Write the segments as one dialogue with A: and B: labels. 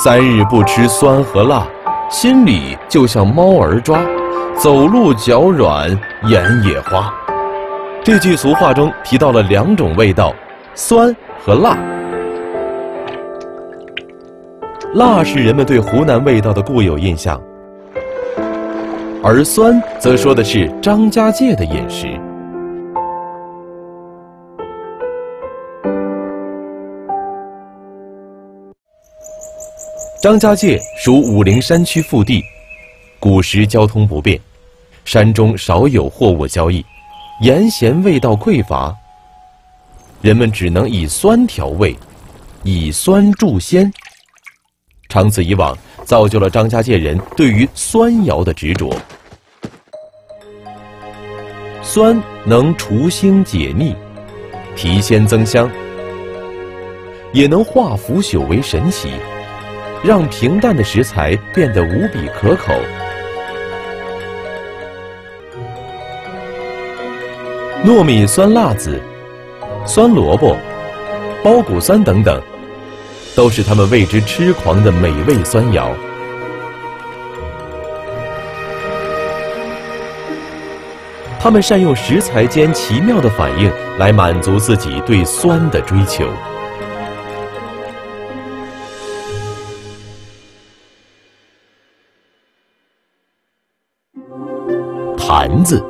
A: 3日不吃酸和辣，心里就像猫儿抓，走路脚软，眼也花。这句俗话中提到了2种味道，酸和辣。辣是人们对湖南味道的固有印象，而酸则说的是张家界的饮食。张家界属武陵山区腹地，古时交通不便，山中少有货物交易，盐咸味道匮乏，人们只能以酸调味，以酸助鲜。长此以往，造就了张家界人对于酸肴的执着。酸能除腥解腻，提鲜增香，也能化腐朽为神奇，让平淡的食材变得无比可口。糯米酸辣子、酸萝卜、包谷酸等等，都是他们为之痴狂的美味酸肴。他们善用食材间奇妙的反应来满足自己对酸的追求。坛子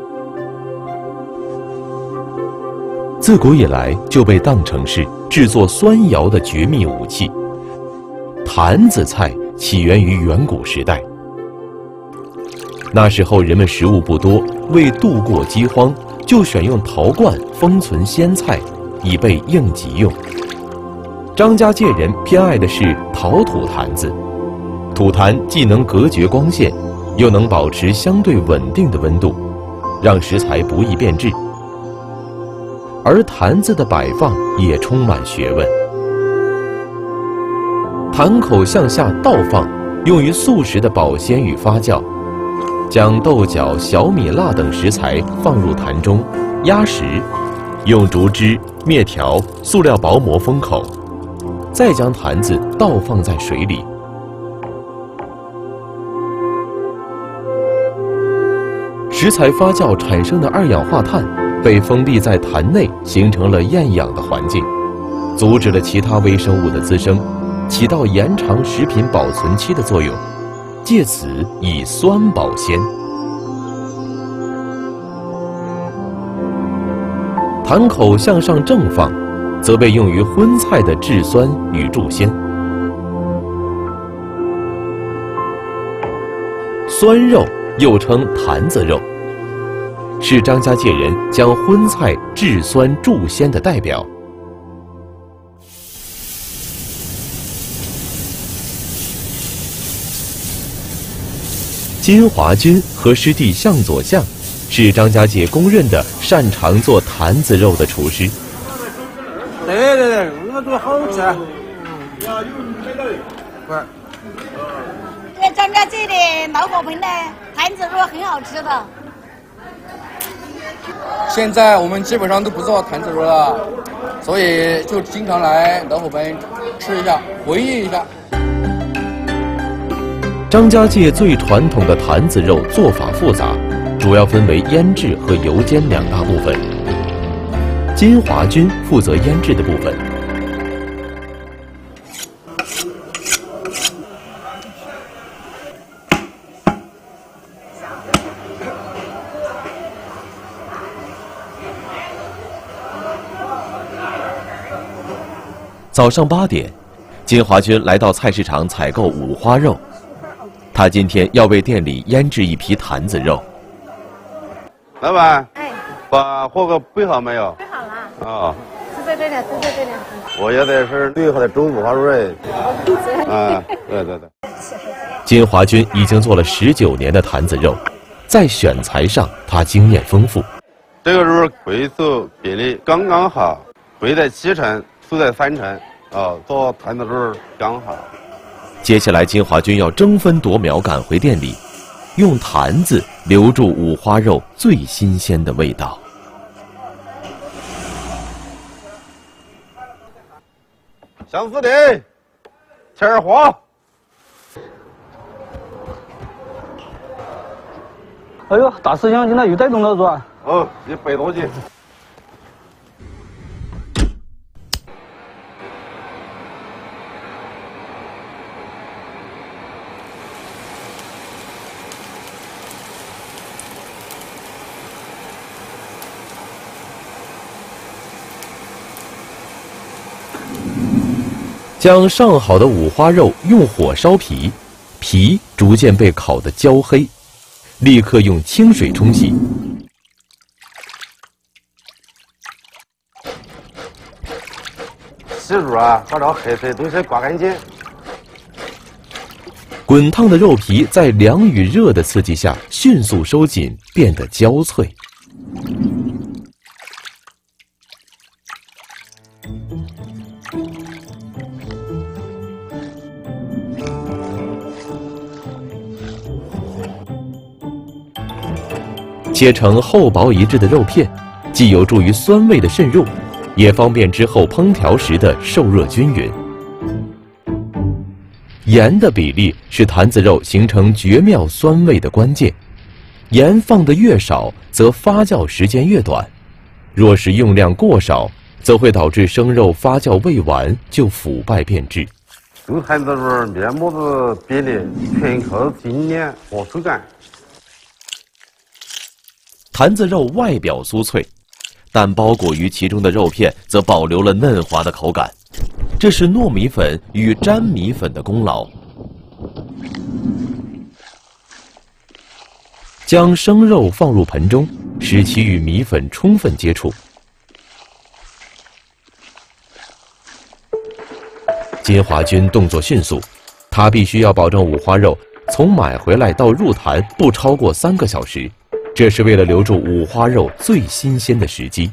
A: 自古以来就被当成是制作酸肴的绝密武器。坛子菜起源于远古时代，那时候人们食物不多，为度过饥荒，就选用陶罐封存鲜菜，以备应急用。张家界人偏爱的是陶土坛子，土坛既能隔绝光线，又能保持相对稳定的温度，让食材不易变质。而坛子的摆放也充满学问。坛口向下倒放，用于素食的保鲜与发酵。将豆角、小米辣等食材放入坛中，压实，用竹枝、篾条、塑料薄膜封口，再将坛子倒放在水里。食材发酵产生的2氧化碳被封闭在坛内，形成了厌氧的环境，阻止了其他微生物的滋生，起到延长食品保存期的作用，借此以酸保鲜。坛口向上正放，则被用于荤菜的制酸与助鲜。酸肉又称坛子肉，是张家界人将荤菜制酸助鲜的代表。金华君和师弟向左相是张家界公认的擅长做坛子肉的厨师。
B: 对，我做好吃。
C: 对，张家界的老火盆的坛子肉很好吃的。
D: 现在我们基本上都不做坛子肉了，所以就经常来老火盆吃一下，回忆一下。
A: 张家界最传统的坛子肉做法复杂，主要分为腌制和油煎2大部分。金华君负责腌制的部分。早上8点，金华君来到菜市场采购五花肉。他今天要为店里腌制一批坛子肉。
E: 老板，
C: 哎，
E: 把货给备好没有？
C: 备好了。
E: 啊，
C: 就在这里，就在这里。
E: 我要的是最好的中五花肉。啊，对。
A: 金华君已经做了19年的坛子肉，在选材上他经验丰富。
E: 这个肉肥瘦比例刚刚好，肥在7成，瘦在3成，做坛子肉刚好。
A: 接下来，金华君要争分夺秒赶回店里，用坛子留住五花肉最新鲜的味道。
E: 向师弟， 切儿花。
B: 哎呦，大师兄，今天又逮中了是吧？
E: 哦，100多斤。
A: 将上好的五花肉用火烧皮，皮逐渐被烤得焦黑，立刻用清水冲洗。
E: 洗肉啊，把这个黑色的东西刮干净。
A: 滚烫的肉皮在凉与热的刺激下迅速收紧，变得焦脆。切成厚薄一致的肉片，既有助于酸味的渗入，也方便之后烹调时的受热均匀。盐的比例是坛子肉形成绝妙酸味的关键，盐放得越少，则发酵时间越短；若是用量过少，则会导致生肉发酵未完就腐败变质。
E: 用坛子肉面膜子比例全靠精炼和手感。
A: 坛子肉外表酥脆，但包裹于其中的肉片则保留了嫩滑的口感，这是糯米粉与粘米粉的功劳。将生肉放入盆中，使其与米粉充分接触。金华君动作迅速，他必须要保证五花肉从买回来到入坛不超过3个小时。这是为了留住五花肉最新鲜的时机。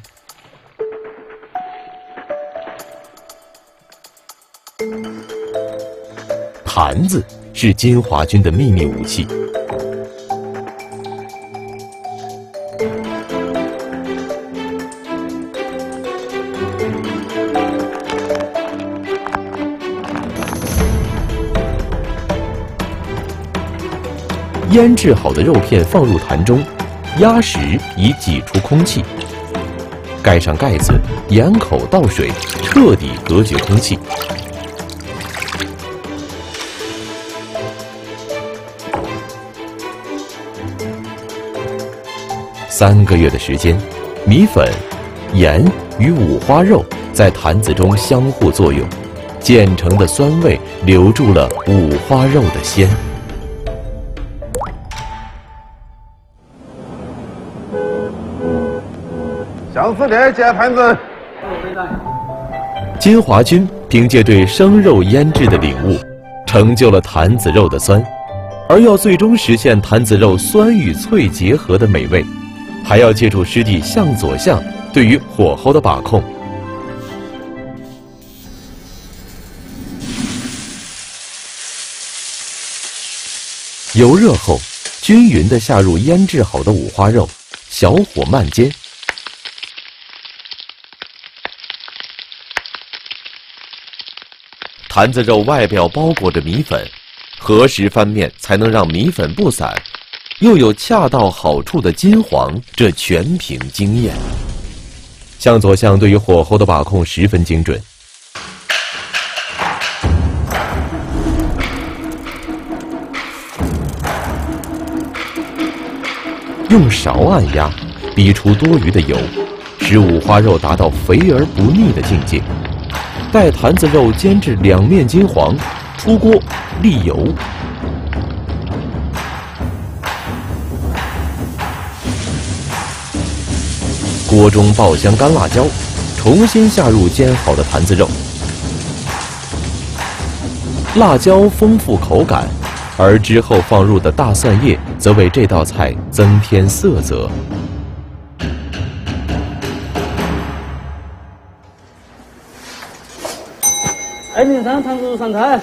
A: 坛子是金华君的秘密武器。腌制好的肉片放入坛中，压实以挤出空气，盖上盖子，沿口倒水，彻底隔绝空气。3个月的时间，米粉、盐与五花肉在坛子中相互作用，渐成的酸味留住了五花肉的鲜。
E: 相思连接坛子。
A: 金华君凭借对生肉腌制的领悟，成就了坛子肉的酸。而要最终实现坛子肉酸与脆结合的美味，还要借助师弟向左相对于火候的把控。油热后，均匀地下入腌制好的五花肉，小火慢煎。坛子肉外表包裹着米粉，何时翻面才能让米粉不散，又有恰到好处的金黄，这全凭经验。向左相对于火候的把控十分精准。用勺按压，逼出多余的油，使五花肉达到肥而不腻的境界。待坛子肉煎至两面金黄，出锅沥油。锅中爆香干辣椒，重新下入煎好的坛子肉。辣椒丰富口感，而之后放入的大蒜叶则为这道菜增添色泽。
B: 203坛子肉上菜。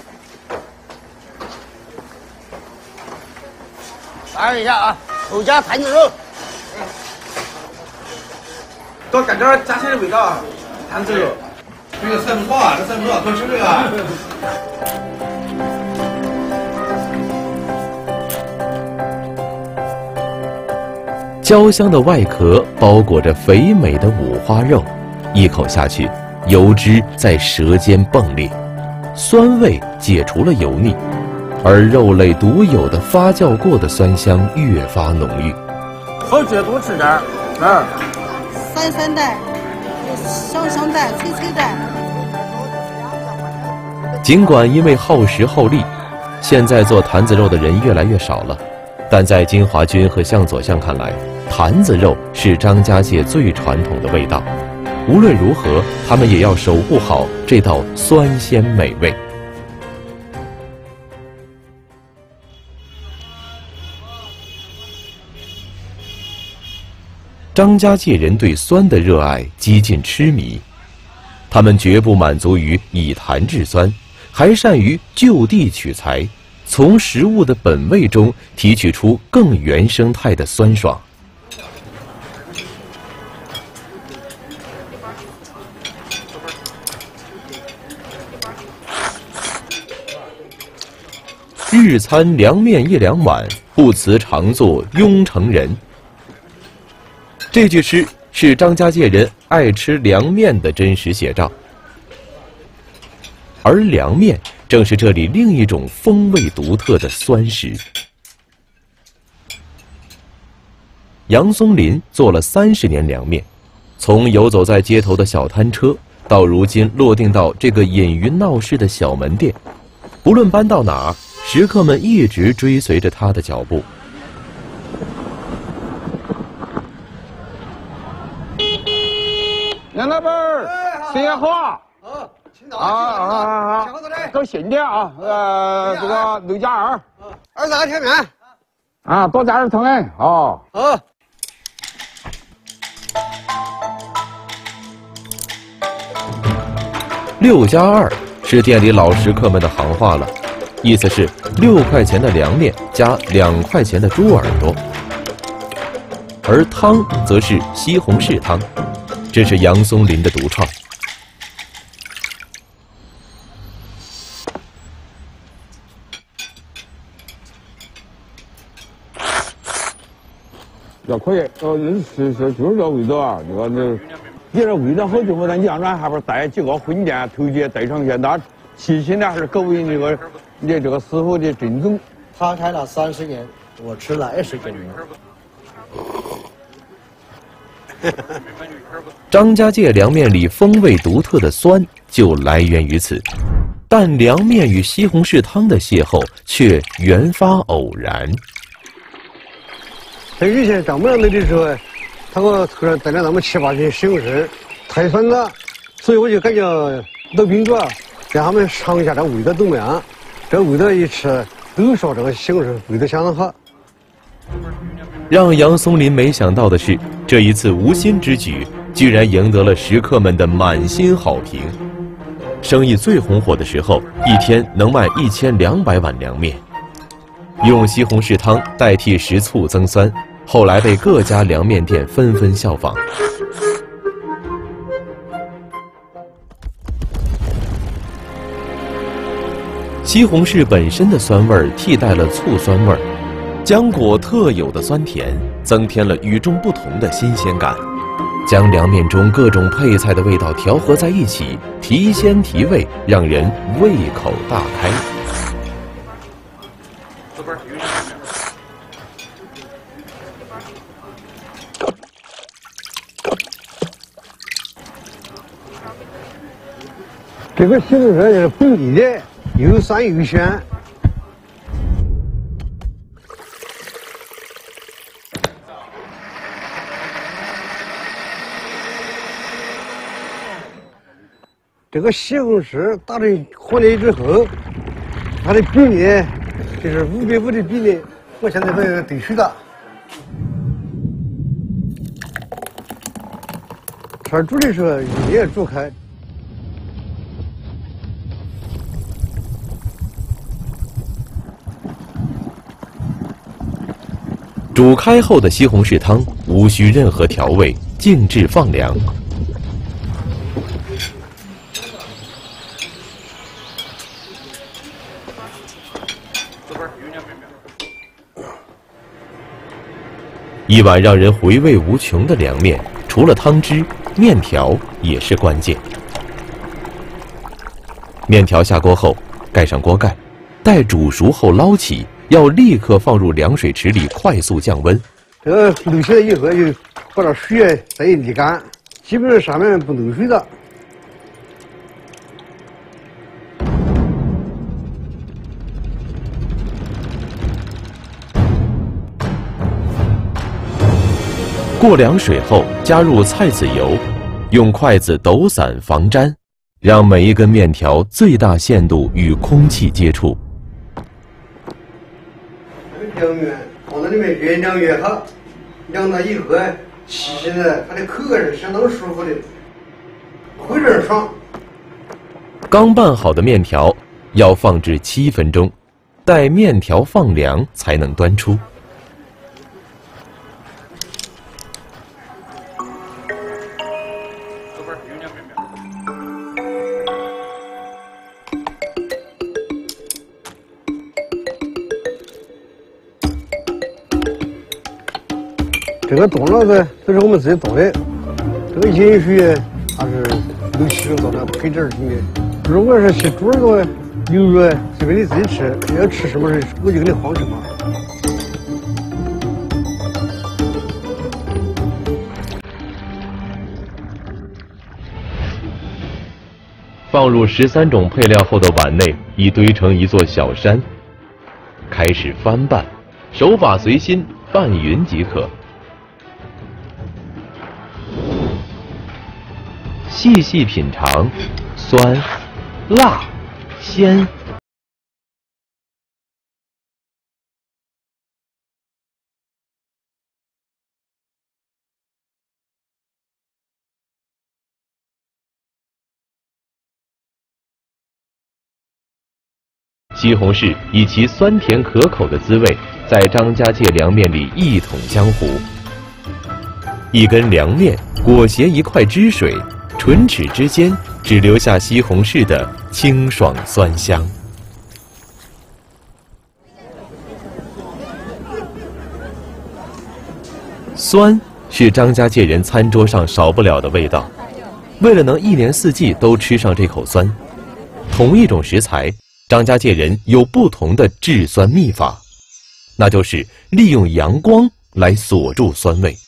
C: 尝一下啊，口加坛子肉。
B: 多感点家乡的味道啊，坛子肉。
E: 这个菜不错啊，这菜不错，多吃这个。
A: 焦香的外壳包裹着肥美的五花肉，一口下去，油脂在舌尖迸裂，酸味解除了油腻，而肉类独有的发酵过的酸香越发浓郁。
B: 好吃多吃点儿，
C: 酸酸的，香香的，脆脆的。
A: 尽管因为耗时耗力，现在做坛子肉的人越来越少了，但在金华君和向左相看来，坛子肉是张家界最传统的味道。无论如何，他们也要守护好这道酸鲜美味。张家界人对酸的热爱几近痴迷，他们绝不满足于以坛制酸，还善于就地取材，从食物的本味中提取出更原生态的酸爽。日餐凉面一两碗，不辞常作雍城人。这句诗是张家界人爱吃凉面的真实写照，而凉面正是这里另一种风味独特的酸食。杨松林做了30年凉面，从游走在街头的小摊车，到如今落定到这个隐于闹市的小门店，不论搬到哪，食客们一直追随着他的脚步。
F: 杨老板儿，新年好啊！
E: 青岛
F: 啊！搞新的啊，这个6加2，2
E: 大甜面
F: 啊，多加点汤哎，哦。
A: 6加2是店里老食客们的行话了，意思是6块钱的凉面加2块钱的猪耳朵，而汤则是西红柿汤。这是杨松林的独创。
F: 要可以，人是就是这味道啊，你这味道好就我咱羊软还不带几个荤店头节带上去，那细心的还是各位你这个师傅的正宗。
G: 他开了30年，我吃了20多年。
A: 张家界凉面里风味独特的酸就来源于此，但凉面与西红柿汤的邂逅却原发偶然。
H: 在以前丈母娘来的时候，他给我突然带了那么7、8斤西红柿，太酸了，所以我就感觉老宾主让他们尝一下这味道怎么样。这味道一吃，都说这个西红柿味道相当好。
A: 让杨松林没想到的是，这一次无心之举居然赢得了食客们的满心好评。生意最红火的时候，一天能卖1200碗凉面。用西红柿汤代替食醋增酸，后来被各家凉面店纷纷效仿。西红柿本身的酸味儿替代了醋酸味儿，浆果特有的酸甜增添了与众不同的新鲜感，将凉面中各种配菜的味道调和在一起，提鲜提味，让人胃口大开。
H: 这个西红柿是本地的，又酸又鲜。这个西红柿打成和泥之后，它的比例就是5:5的比例。我现在把这个兑水了，天煮的时候也煮开。
A: 煮开后的西红柿汤无需任何调味，静置放凉。 一碗让人回味无穷的凉面，除了汤汁，面条也是关键。面条下锅后，盖上锅盖，待煮熟后捞起，要立刻放入凉水池里快速降温。
H: 这个漏起来以后，就把这水再一沥干，基本上上面不漏水的。
A: 过凉水后，加入菜籽油，用筷子抖散防粘，让每一根面条最大限度与空气接触。
H: 这个凉面放在里面越凉越好，凉了以后吃起来它的口感是相当舒服的，会人爽。
A: 刚拌好的面条要放置7分钟，待面条放凉才能端出。
H: 这个冻了的都是我们自己做的，这个饮水还是6、7种做的，配点儿什么的。如果是吃猪耳朵、牛肉，随便你自己吃，要吃什么我就给你放什么。
A: 放入13种配料后的碗内，已堆成一座小山。开始翻拌，手法随心，拌匀即可。细细品尝，酸、辣、鲜。西红柿以其酸甜可口的滋味，在张家界凉面里一统江湖。一根凉面裹挟一块汁水，唇齿之间只留下西红柿的清爽酸香。酸是张家界人餐桌上少不了的味道。为了能一年四季都吃上这口酸，同一种食材，张家界人有不同的制酸秘法，那就是利用阳光来锁住酸味。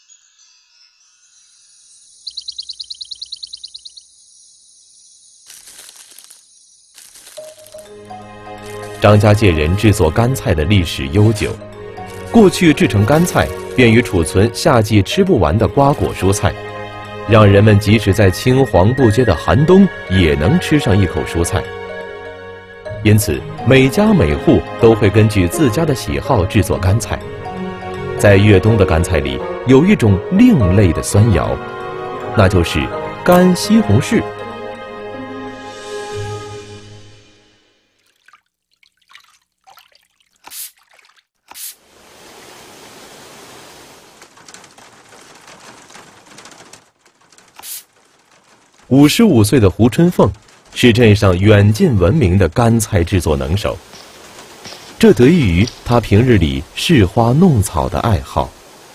A: 张家界人制作干菜的历史悠久，过去制成干菜便于储存夏季吃不完的瓜果蔬菜，让人们即使在青黄不接的寒冬也能吃上一口蔬菜。因此，每家每户都会根据自家的喜好制作干菜。在越冬的干菜里，有一种另类的酸肴，那就是干西红柿。55岁的胡春凤是镇上远近闻名的干菜制作能手，这得益于他平日里侍花弄草的爱好。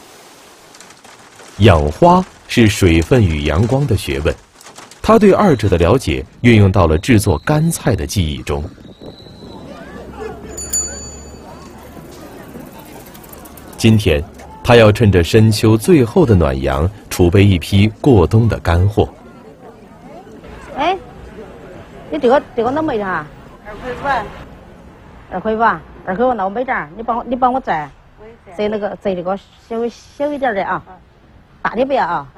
A: 养花是水分与阳光的学问，他对二者的了解运用到了制作干菜的技艺中。今天，他要趁着深秋最后的暖阳，储备一批过冬的干货。
C: 哎，你这个能没啥？2块半，2块半那我没账，你帮我摘这个小一点的啊，大的不要啊。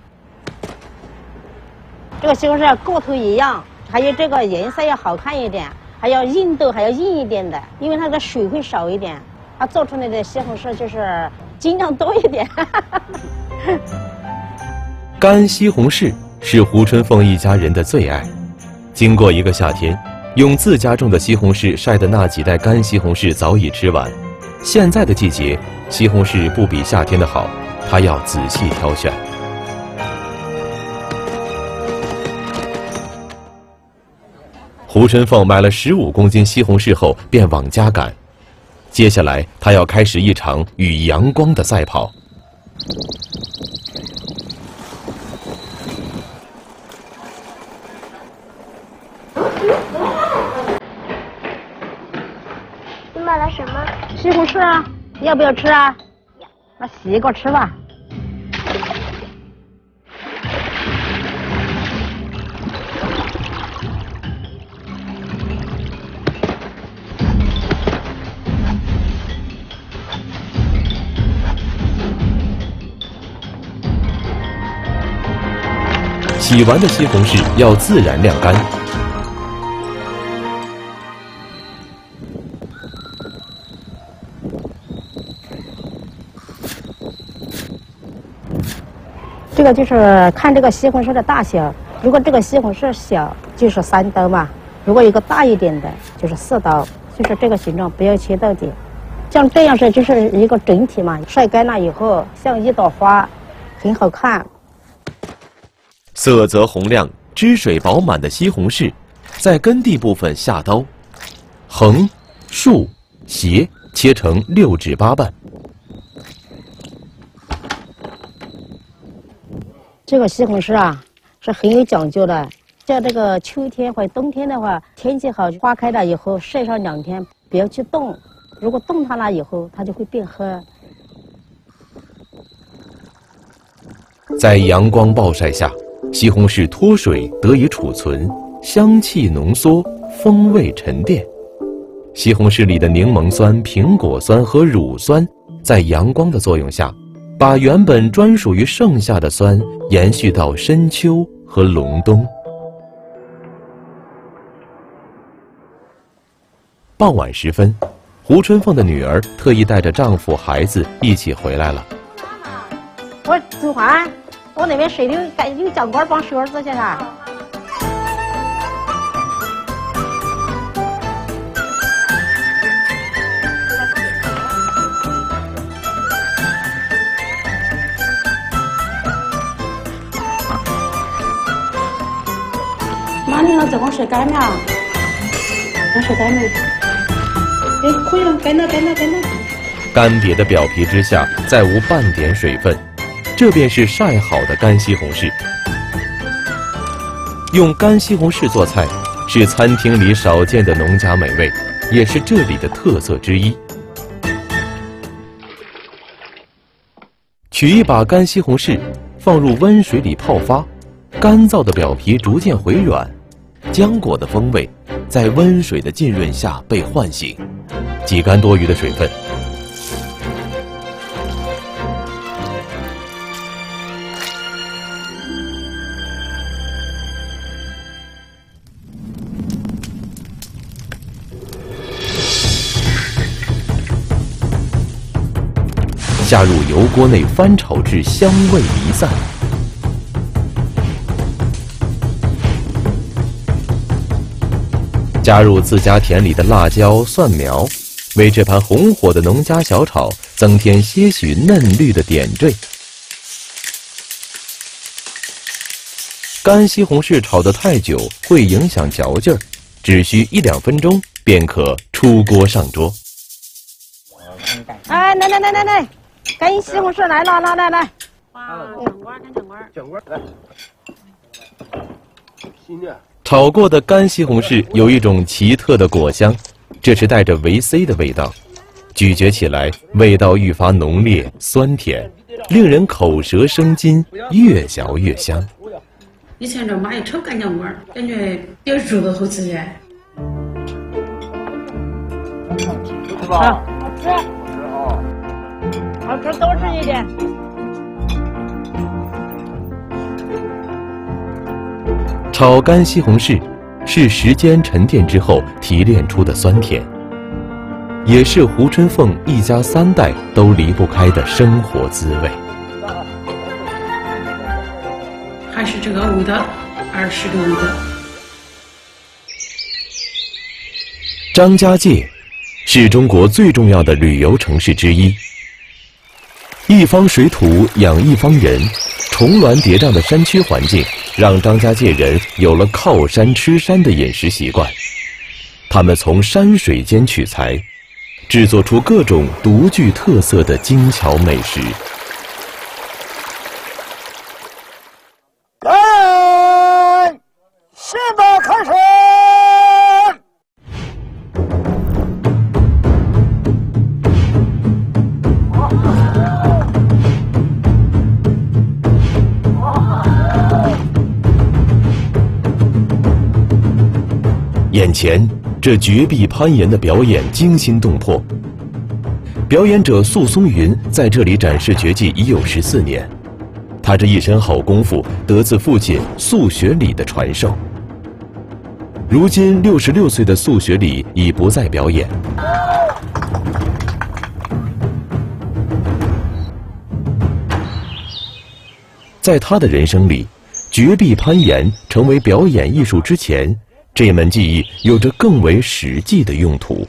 C: 这个西红柿个头一样，还有这个颜色要好看一点，还要硬度还要硬一点的，因为它的水会少一点，它做出来的西红柿就是尽量多一点。
A: 干西红柿是胡春凤一家人的最爱。经过一个夏天，用自家种的西红柿晒的那几袋干西红柿早已吃完。现在的季节，西红柿不比夏天的好，他要仔细挑选。胡春凤买了15公斤西红柿后，便往家赶， 接下来，他要开始一场与阳光的赛跑。
I: 你买了什么？
C: 西红柿啊，要不要吃啊？那洗一个吃吧。
A: 洗完的西红柿要自然晾干。
C: 这个就是看这个西红柿的大小，如果这个西红柿小，就是3刀嘛；如果一个大一点的，就是4刀，就是这个形状，不要切到底。像这样是就是一个整体嘛，晒干了以后像一朵花，很好看。
A: 色泽红亮、汁水饱满的西红柿，在根蒂部分下刀，横、竖、斜切成6至8瓣。
C: 这个西红柿啊，是很有讲究的。像这个秋天或者冬天的话，天气好，花开了以后晒上2天，不要去冻。如果冻它了以后，它就会变黑。
A: 在阳光暴晒下，西红柿脱水得以储存，香气浓缩，风味沉淀。西红柿里的柠檬酸、苹果酸和乳酸，在阳光的作用下，把原本专属于盛夏的酸延续到深秋和隆冬。傍晚时分，胡春凤的女儿特意带着丈夫、孩子一起回来了。
C: 我子环，我那边水有酱瓜帮水儿子去哈。哪里了？这光晒干了，那晒干了。哎，可以了，干了。
A: 干瘪的表皮之下再无半点水分，这便是晒好的干西红柿。用干西红柿做菜是餐厅里少见的农家美味，也是这里的特色之一。取一把干西红柿，放入温水里泡发，干燥的表皮逐渐回软，浆果的风味在温水的浸润下被唤醒，挤干多余的水分。下入油锅内翻炒至香味离散。加入自家田里的辣椒、蒜苗，为这盘红火的农家小炒增添些许嫩绿的点缀。干西红柿炒得太久会影响嚼劲儿，只需1-2分钟便可出锅上桌。
C: 哎，来，干西红柿来了，来。
B: 酱瓜来。新的。
A: 炒过的干西红柿有一种奇特的果香，这是带着维 C 的味道，咀嚼起来味道愈发浓烈酸甜，令人口舌生津，越嚼越香。
J: 以前这妈一炒干酱瓜，感觉比较热好吃些。
C: 好吃，好吃，多吃一点。
A: 炒干西红柿是时间沉淀之后提炼出的酸甜，也是胡春凤一家3代都离不开的生活滋味。
J: 还是这个味道，20个味道。
A: 张家界是中国最重要的旅游城市之一，一方水土养一方人，重峦叠嶂的山区环境让张家界人有了靠山吃山的饮食习惯。他们从山水间取材， 制作出各种独具特色的精巧美食。
K: 来，现在开始。
A: 眼前这绝壁攀岩的表演惊心动魄。表演者宿松云在这里展示绝技已有14年，他这一身好功夫得自父亲宿雪里的传授。如今66岁的宿雪里已不再表演。在他的人生里，绝壁攀岩成为表演艺术之前，这门技艺有着更为实际的用途。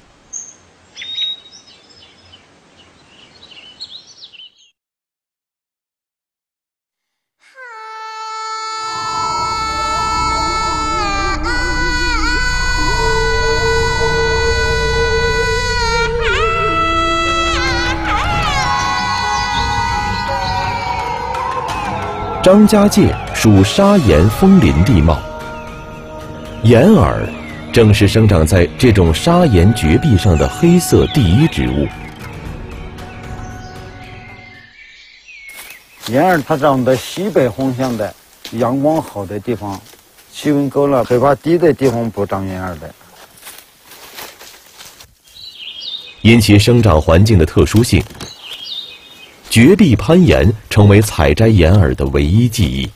A: 张家界属砂岩枫林地貌，岩耳正是生长在这种砂岩绝壁上的黑色第一植物。
L: 岩耳它长在西北方向的阳光好的地方，气温高了、海拔低的地方不长岩耳的。
A: 因其生长环境的特殊性，绝壁攀岩成为采摘岩耳的唯一技艺。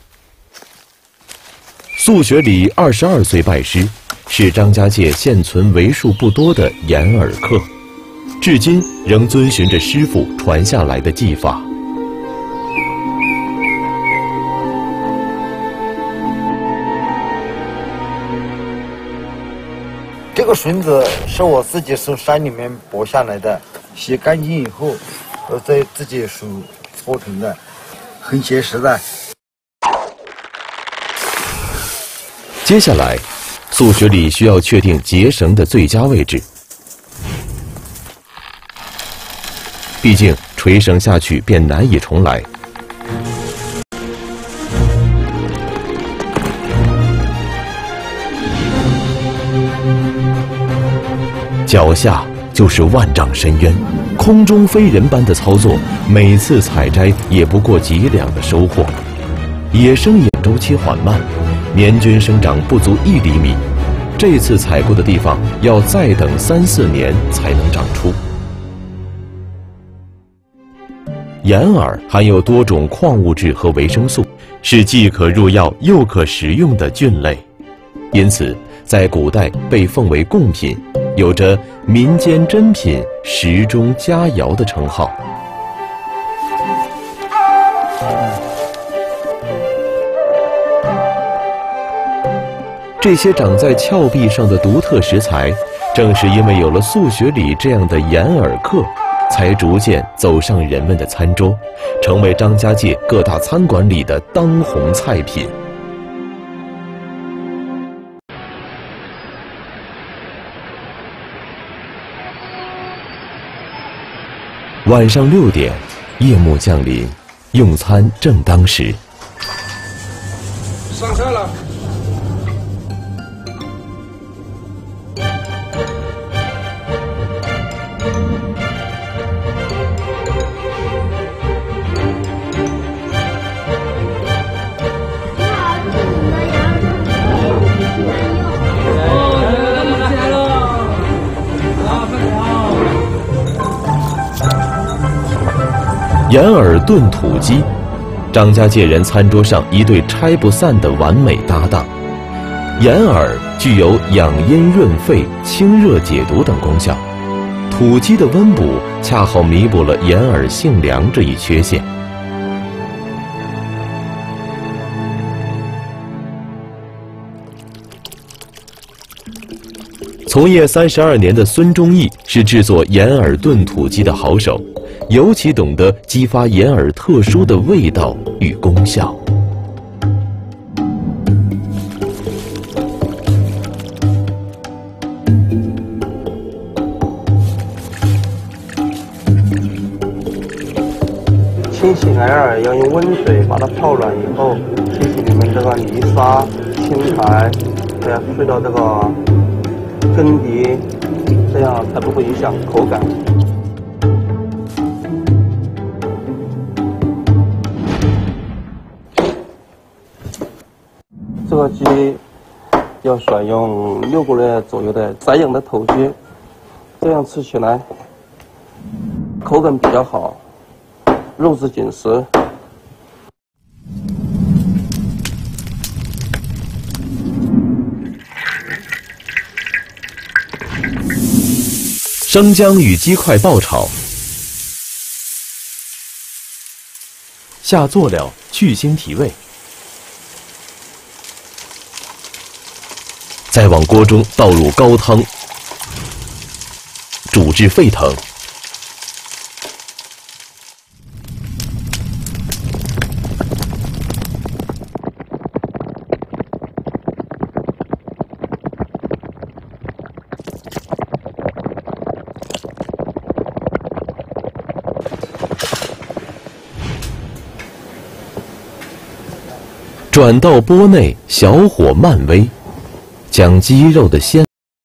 A: 宿雪里22岁拜师，是张家界现存为数不多的岩耳客，至今仍遵循着师傅传下来的技法。
L: 这个绳子是我自己从山里面剥下来的，洗干净以后，我再自己手搓成的，很结实的。
A: 接下来，宿雪里需要确定结绳的最佳位置，毕竟垂绳下去便难以重来。脚下就是万丈深渊，空中飞人般的操作，每次采摘也不过几两的收获。野生岩周期缓慢，年均生长不足1厘米，这次采过的地方要再等3、4年才能长出。岩耳含有多种矿物质和维生素，是既可入药又可食用的菌类，因此在古代被奉为贡品，有着民间珍品、食中佳肴的称号。这些长在峭壁上的独特食材，正是因为有了宿雪里这样的岩耳客，才逐渐走上人们的餐桌，成为张家界各大餐馆里的当红菜品。晚上6点，夜幕降临，用餐正当时。
K: 上菜了。
A: 岩耳炖土鸡，张家界人餐桌上一对拆不散的完美搭档。岩耳具有养阴润肺、清热解毒等功效，土鸡的温补恰好弥补了岩耳性凉这一缺陷。从业32年的孙忠义是制作岩耳炖土鸡的好手，尤其懂得激发岩耳特殊的味道与功效。
M: 青荇艾尔要用温水把它泡软以后，提取里面这个泥沙、青苔，这样去到这个根底，这样才不会影响口感。这个鸡要选用6个月左右的散养的头鸡，这样吃起来口感比较好，肉质紧实。
A: 生姜与鸡块爆炒，下佐料去腥提味，再往锅中倒入高汤，煮至沸腾。转到锅内，小火慢煨，将鸡肉的鲜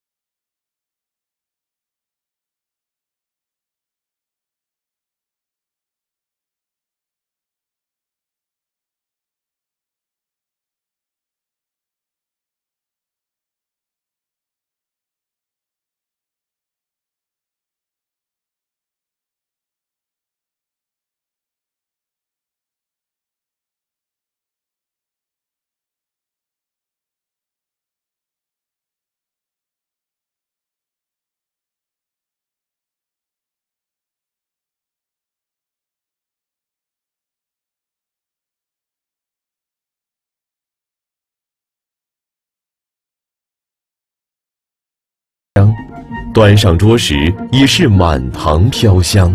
A: 端上桌时，已是满堂飘香。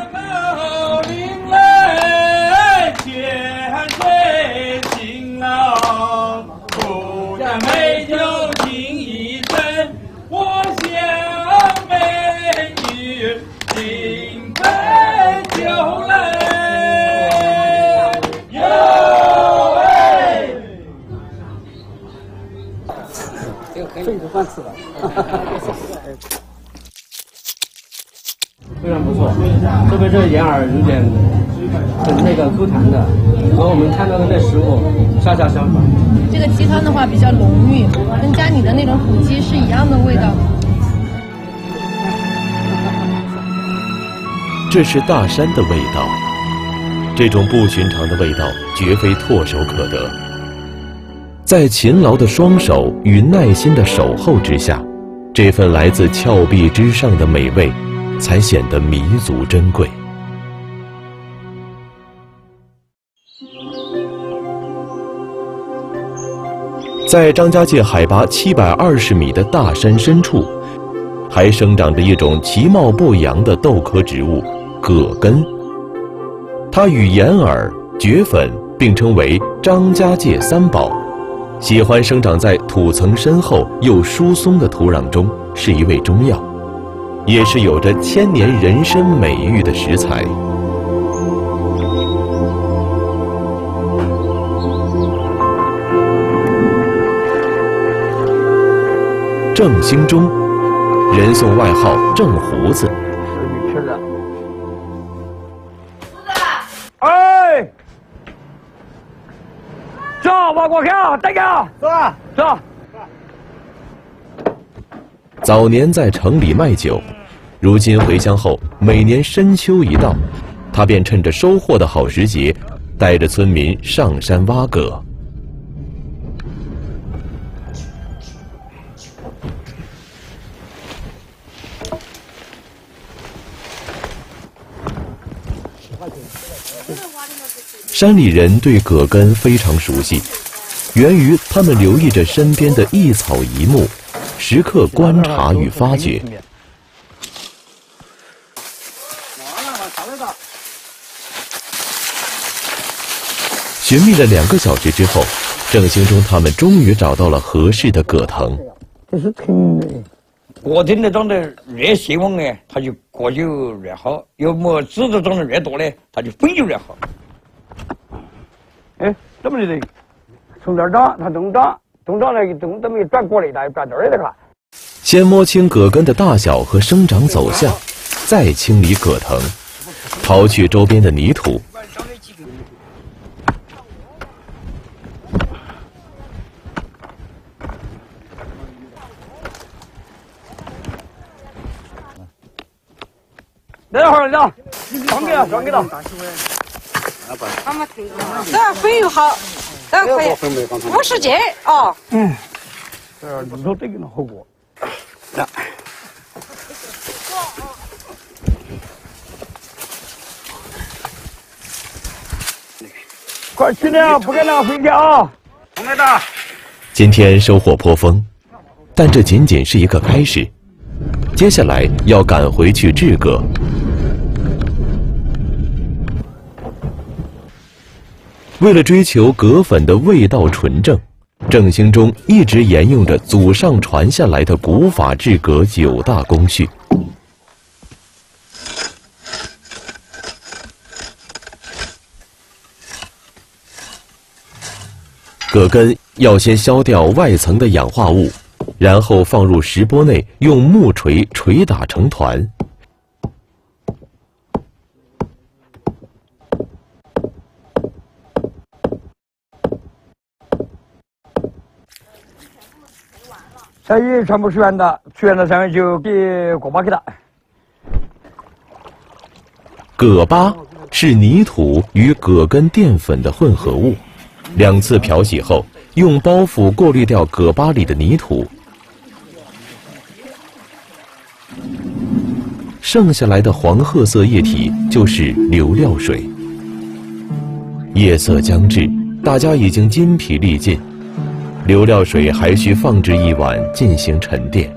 B: 这个饭吃了。非常不错，特别是眼耳有点很那个 Q 弹的，和我们看到的那食物恰恰相反。
N: 这个鸡汤的话比较浓郁，跟家里的那种土鸡是一样的味道。
A: 这是大山的味道，这种不寻常的味道绝非唾手可得。在勤劳的双手与耐心的守候之下，这份来自峭壁之上的美味才显得弥足珍贵。在张家界海拔720米的大山深处，还生长着一种其貌不扬的豆科植物——葛根。它与眼耳、蕨粉并称为张家界三宝，喜欢生长在土层深厚又疏松的土壤中，是一味中药，也是有着千年人参美誉的食材。郑兴中，人送外号郑胡子。
K: 哎，走，挖过票，带个，走啊，走。
A: 早年在城里卖酒，如今回乡后，每年深秋一到，他便趁着收获的好时节，带着村民上山挖葛。山里人对葛根非常熟悉，源于他们留意着身边的一草一木，时刻观察与发掘。寻觅了2个小时之后，郑兴中他们终于找到了合适的葛藤。
K: 这是藤的，
O: 果丁的长得越细稳呢，它就果就越好；要么籽子长得越多呢，它就粉就越好。哎，怎么的呢？从这儿长，它东长了，东这么一转过来，它就转这儿来了。
A: 先摸清葛根的大小和生长走向，再清理葛藤，刨去周边的泥土。
O: 等会儿了，装给他。
P: 这粉又好，这可以50斤哦。
O: 嗯，这里头这个能好过。来，快去了，不给浪费掉啊！我们的。
A: 今天收获颇丰，但这仅仅是一个开始。接下来要赶回去制葛。为了追求葛粉的味道纯正，郑兴中一直沿用着祖上传下来的古法制葛9大工序。葛根要先削掉外层的氧化物，然后放入石钵内，用木锤捶打成团。
O: 这一全部吃完了上面就给葛巴给它。
A: 葛巴是泥土与葛根淀粉的混合物，2次漂洗后，用包袱过滤掉葛巴里的泥土。剩下来的黄褐色液体就是流料水。夜色将至，大家已经筋疲力尽，流料水还需放置1晚进行沉淀。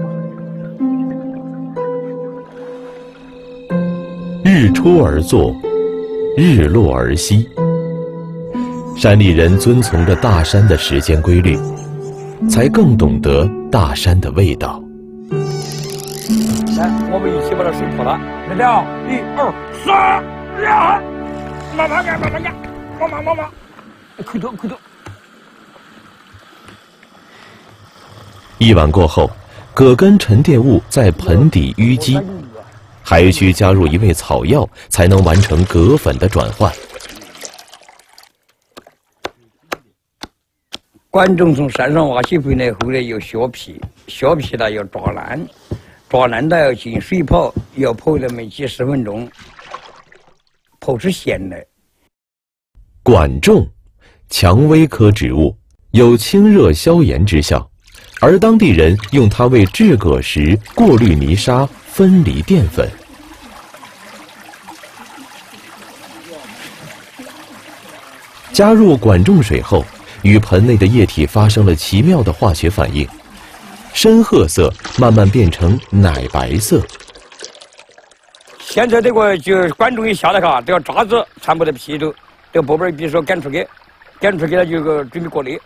A: 日出而作，日落而息。山里人遵从着大山的时间规律，才更懂得大山的味道。
O: 来，我们一起把它水泼了。来了，1、2、3，呀！慢慢干，慢慢，快点。
A: 1晚过后，葛根沉淀物在盆底淤积，还需加入一味草药，才能完成葛粉的转换。
O: 观众从山上挖起回来后呢，要削皮呢要抓烂的要进水泡，要泡那么几10分钟，泡出鲜来。
A: 管仲，蔷薇科植物，有清热消炎之效，而当地人用它为制葛时过滤泥沙，分离淀粉。加入管仲水后，与盆内的液体发生了奇妙的化学反应，深褐色慢慢变成奶白色。
O: 现在这个就管仲一下来哈，这个渣子全部在皮头，这个钵儿必须说赶出去了就准备过滤。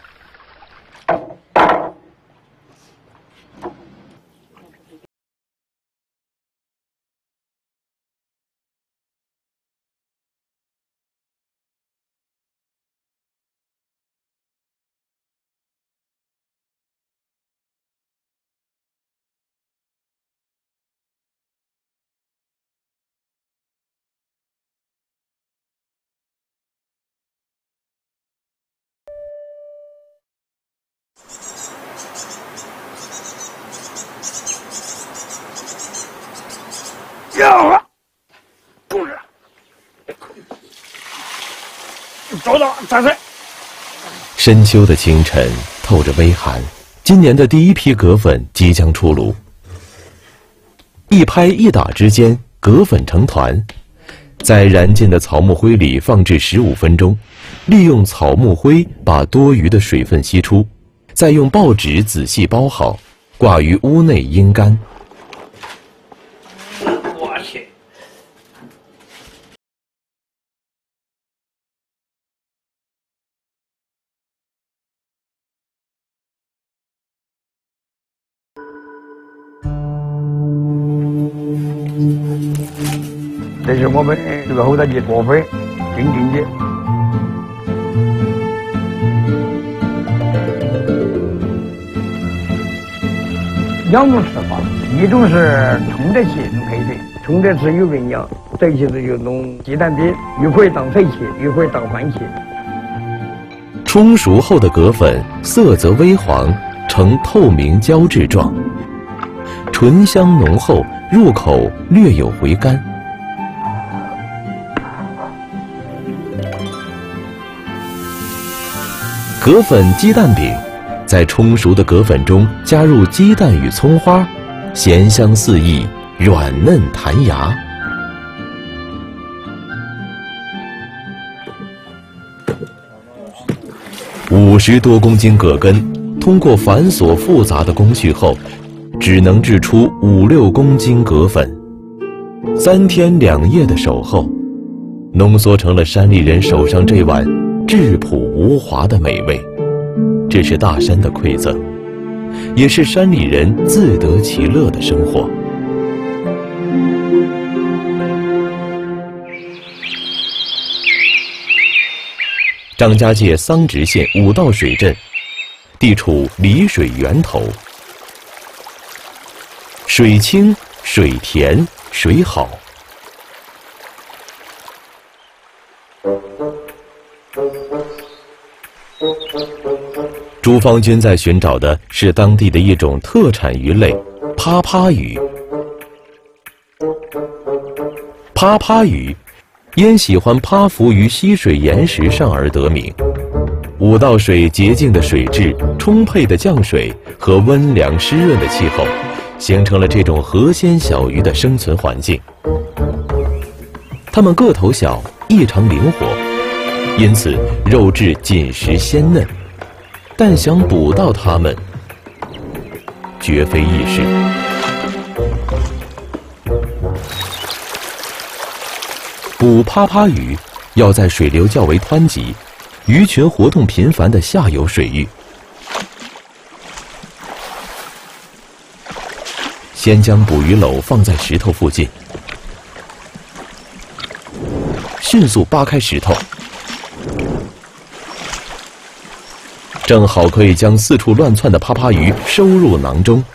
O: 要了，控制，找到站水。
A: 深秋的清晨透着微寒，今年的第1批葛粉即将出炉。一拍一打之间，葛粉成团，在燃尽的草木灰里放置15分钟，利用草木灰把多余的水分吸出，再用报纸仔细包好，挂于屋内阴干。
O: 我去。 这是我们这个后头的薄粉真正的。两种吃法，一种是冲着吃弄配水，冲着吃有营养，这其实就弄鸡蛋饼，又可以当水吃，又可以当饭吃。
A: 冲熟后的葛粉色泽微黄，呈透明胶质状，醇香浓厚，入口略有回甘。葛粉鸡蛋饼，在冲熟的葛粉中加入鸡蛋与葱花，咸香四溢，软嫩弹牙。50多公斤葛根，通过繁琐复杂的工序后，只能制出5、6公斤葛粉。3天2夜的守候，浓缩成了山里人手上这碗质朴无华的美味。这是大山的馈赠，也是山里人自得其乐的生活。张家界桑植县五道水镇，地处丽水源头，水清水甜水好。朱芳军在寻找的是当地的一种特产鱼类——趴趴鱼。趴趴鱼因喜欢趴伏于溪水岩石上而得名。五道水洁净的水质、充沛的降水和温凉湿润的气候，形成了这种河鲜小鱼的生存环境。它们个头小，异常灵活，因此肉质紧实鲜嫩。但想捕到它们，绝非易事。捕趴趴鱼要在水流较为湍急、鱼群活动频繁的下游水域。先将捕鱼篓放在石头附近，迅速扒开石头，正好可以将四处乱窜的趴趴鱼收入囊中。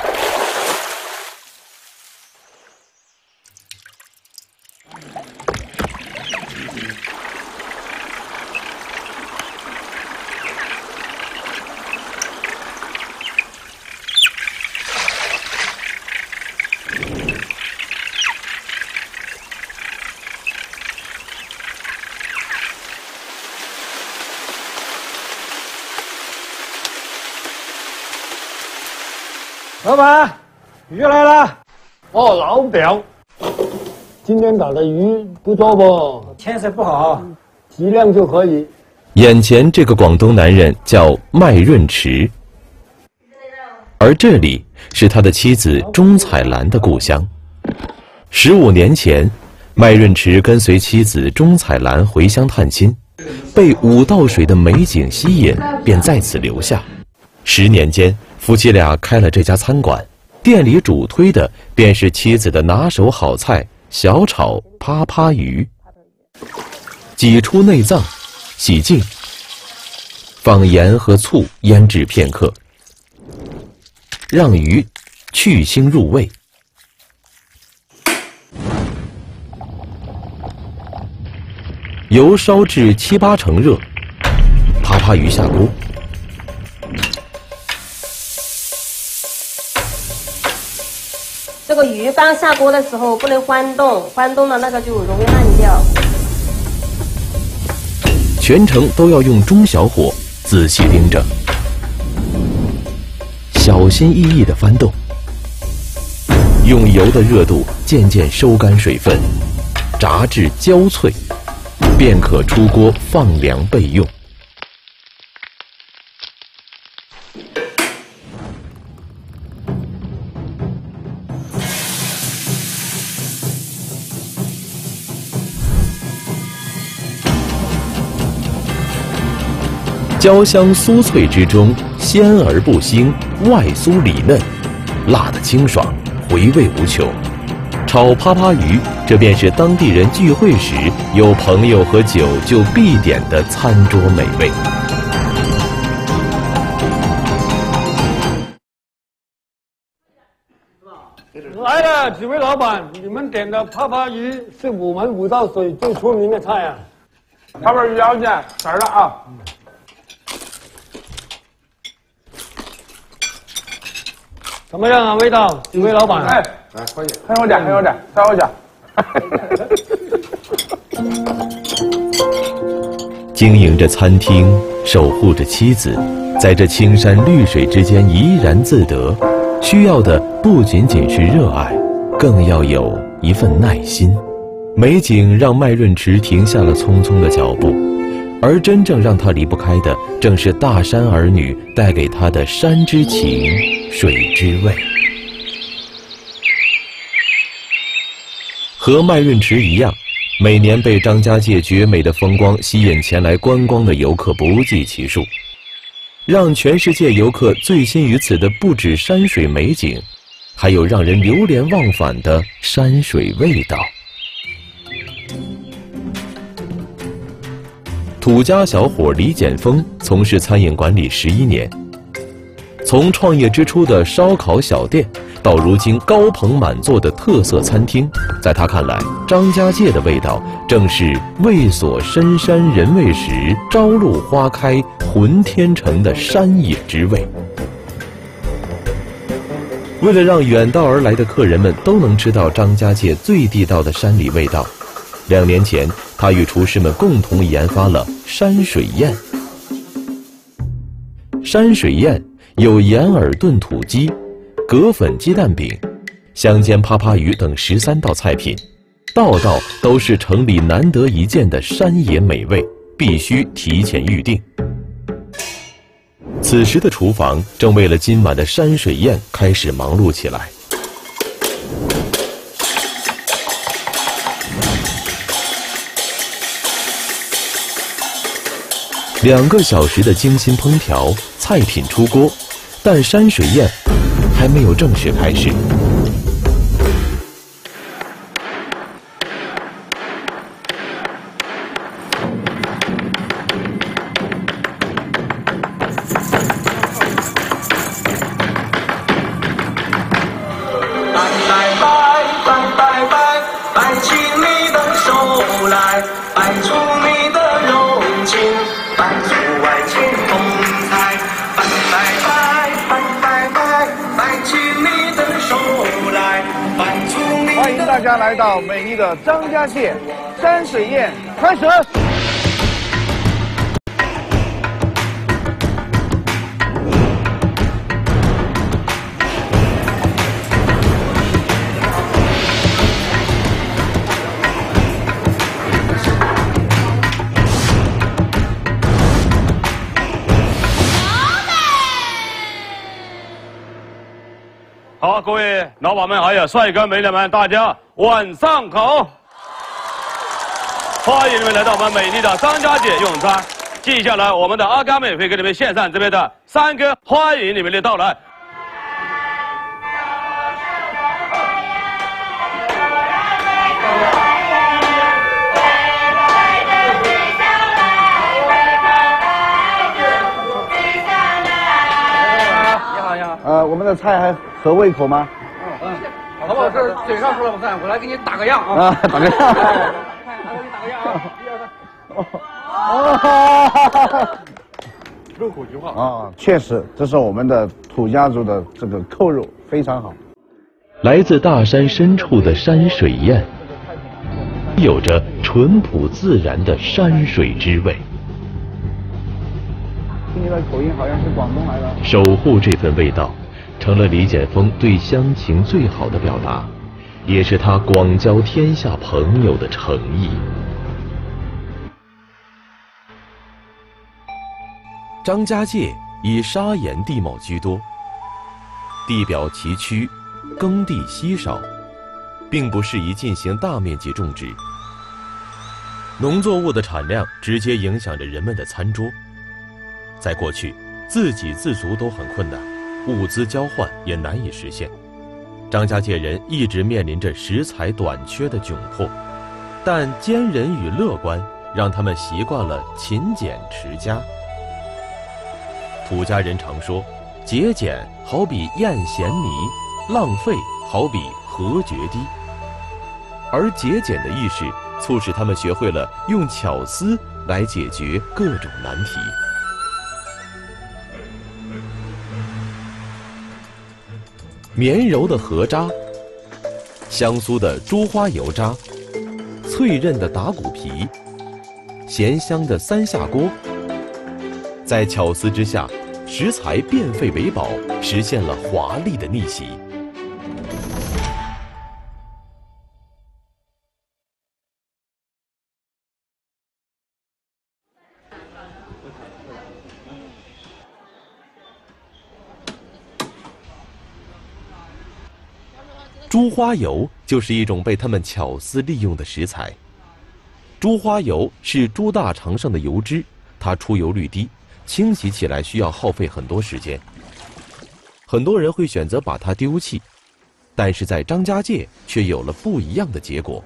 K: 老板，鱼来了。哦，老表，今天打的鱼不错不？天色不好，几两就可以。
A: 眼前这个广东男人叫麦润池，而这里是他的妻子钟彩兰的故乡。15年前，麦润池跟随妻子钟彩兰回乡探亲，被五道水的美景吸引，便在此留下。10年间，夫妻俩开了这家餐馆，店里主推的便是妻子的拿手好菜小炒趴趴鱼。挤出内脏，洗净，放盐和醋腌制片刻，让鱼去腥入味。油烧至7、8成热，趴趴鱼下锅。
Q: 这个鱼刚下锅的时候不能翻动，翻动了那个就容易烂掉。
A: 全程都要用中小火仔细盯着，小心翼翼地翻动，用油的热度渐渐收干水分，炸至焦脆，便可出锅放凉备用。焦香酥脆之中，鲜而不腥，外酥里嫩，辣得清爽，回味无穷， 炒啪啪鱼，这便是当地人聚会时有朋友和酒就必点的餐桌美味。
K: 来了，几位老板，你们点的啪啪鱼是我们五道水最出名的菜啊！
F: 啪啪鱼要紧，这儿了啊！
K: 怎么样啊？味道？几位老板？
F: 哎，来，可以，很有点，很有点，太好吃。
A: 经营着餐厅，守护着妻子，在这青山绿水之间怡然自得。需要的不仅仅是热爱，更要有一份耐心。美景让麦润池停下了匆匆的脚步，而真正让他离不开的，正是大山儿女带给他的山之情，水之味。和麦润池一样，每年被张家界绝美的风光吸引前来观光的游客不计其数。让全世界游客醉心于此的不止山水美景，还有让人流连忘返的山水味道。土家小伙李简峰从事餐饮管理11年，从创业之初的烧烤小店，到如今高朋满座的特色餐厅，在他看来，张家界的味道正是味所深山人未识，朝露花开浑天成的山野之味。为了让远道而来的客人们都能知道张家界最地道的山里味道，2年前，他与厨师们共同研发了山水宴。山水宴有盐饵炖土鸡、葛粉鸡蛋饼、香煎啪啪鱼等13道菜品，道道都是城里难得一见的山野美味，必须提前预定。此时的厨房正为了今晚的山水宴开始忙碌起来。2个小时的精心烹调，菜品出锅，但山水宴还没有正式开始。
R: 大家来到美丽的张家界，山水宴开始。
S: 好，各位老板们还有帅哥美女们，大家晚上好！欢迎你们来到我们美丽的张家界用餐。接下来，我们的阿甘妹会给你们献上这边的山歌，欢迎你们的到来。
R: 我们的菜还合胃口吗？
B: 好不好？这嘴上说了不算，我来给你打个样啊！
R: 啊，打个样。
B: 我给你打个样啊！入口即化
R: 啊！确实，这是我们的土家族的这个扣肉，非常好。
A: 来自大山深处的山水宴，有着淳朴自然的山水之味。
R: 听你的口音好像是广东来的。
A: 守护这份味道，成了李简峰对乡情最好的表达，也是他广交天下朋友的诚意。张家界以砂岩地貌居多，地表崎岖，耕地稀少，并不适宜进行大面积种植。农作物的产量直接影响着人们的餐桌。在过去，自给自足都很困难，物资交换也难以实现。 张家界人一直面临着食材短缺的窘迫，但坚韧与乐观让他们习惯了勤俭持家。土家人常说，节俭好比咽咸泥，浪费好比河决堤。而节俭的意识促使他们学会了用巧思来解决各种难题。绵柔的河渣，香酥的猪花油渣，脆韧的打骨皮，咸香的三下锅，在巧思之下，食材变废为宝，实现了华丽的逆袭。猪花油就是一种被他们巧思利用的食材。猪花油是猪大肠上的油脂，它出油率低，清洗起来需要耗费很多时间。很多人会选择把它丢弃，但是在张家界却有了不一样的结果。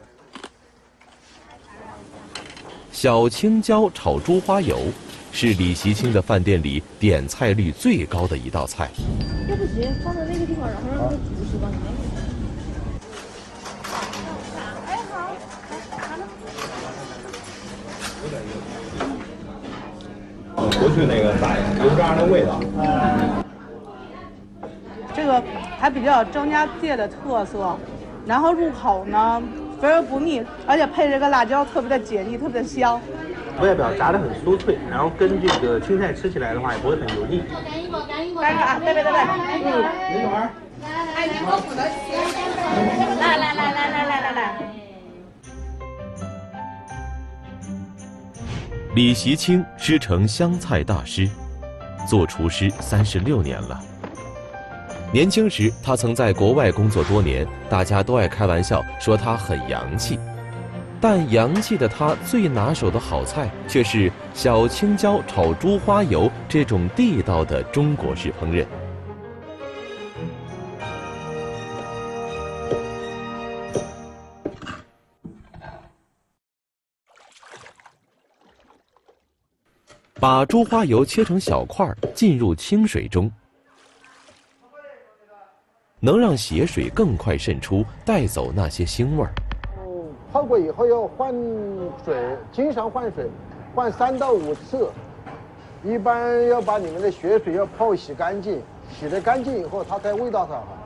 A: 小青椒炒猪花油是李习清的饭店里点菜率最高的一道菜。
N: 要不直接放在那个地方，然后让它煮是吧？
T: 不是那个油渣的味道。
U: 这个还比较张家界的特色，然后入口呢肥而不腻，而且配这个辣椒特别的解腻，特别的香。
T: 外表炸得很酥脆，然后跟这个青菜吃起来的话也不会很油腻。
U: 来一个啊，对。
T: 李总儿，
U: 来。
A: 李习清师承湘菜大师，做厨师36年了。年轻时，他曾在国外工作多年，大家都爱开玩笑说他很洋气。但洋气的他最拿手的好菜，却是小青椒炒猪花油这种地道的中国式烹饪。把猪花油切成小块，浸入清水中，能让血水更快渗出，带走那些腥味儿。
V: 泡过以后要换水，经常换水，换3到5次。一般要把里面的血水要泡洗干净，洗得干净以后，它才味道才好。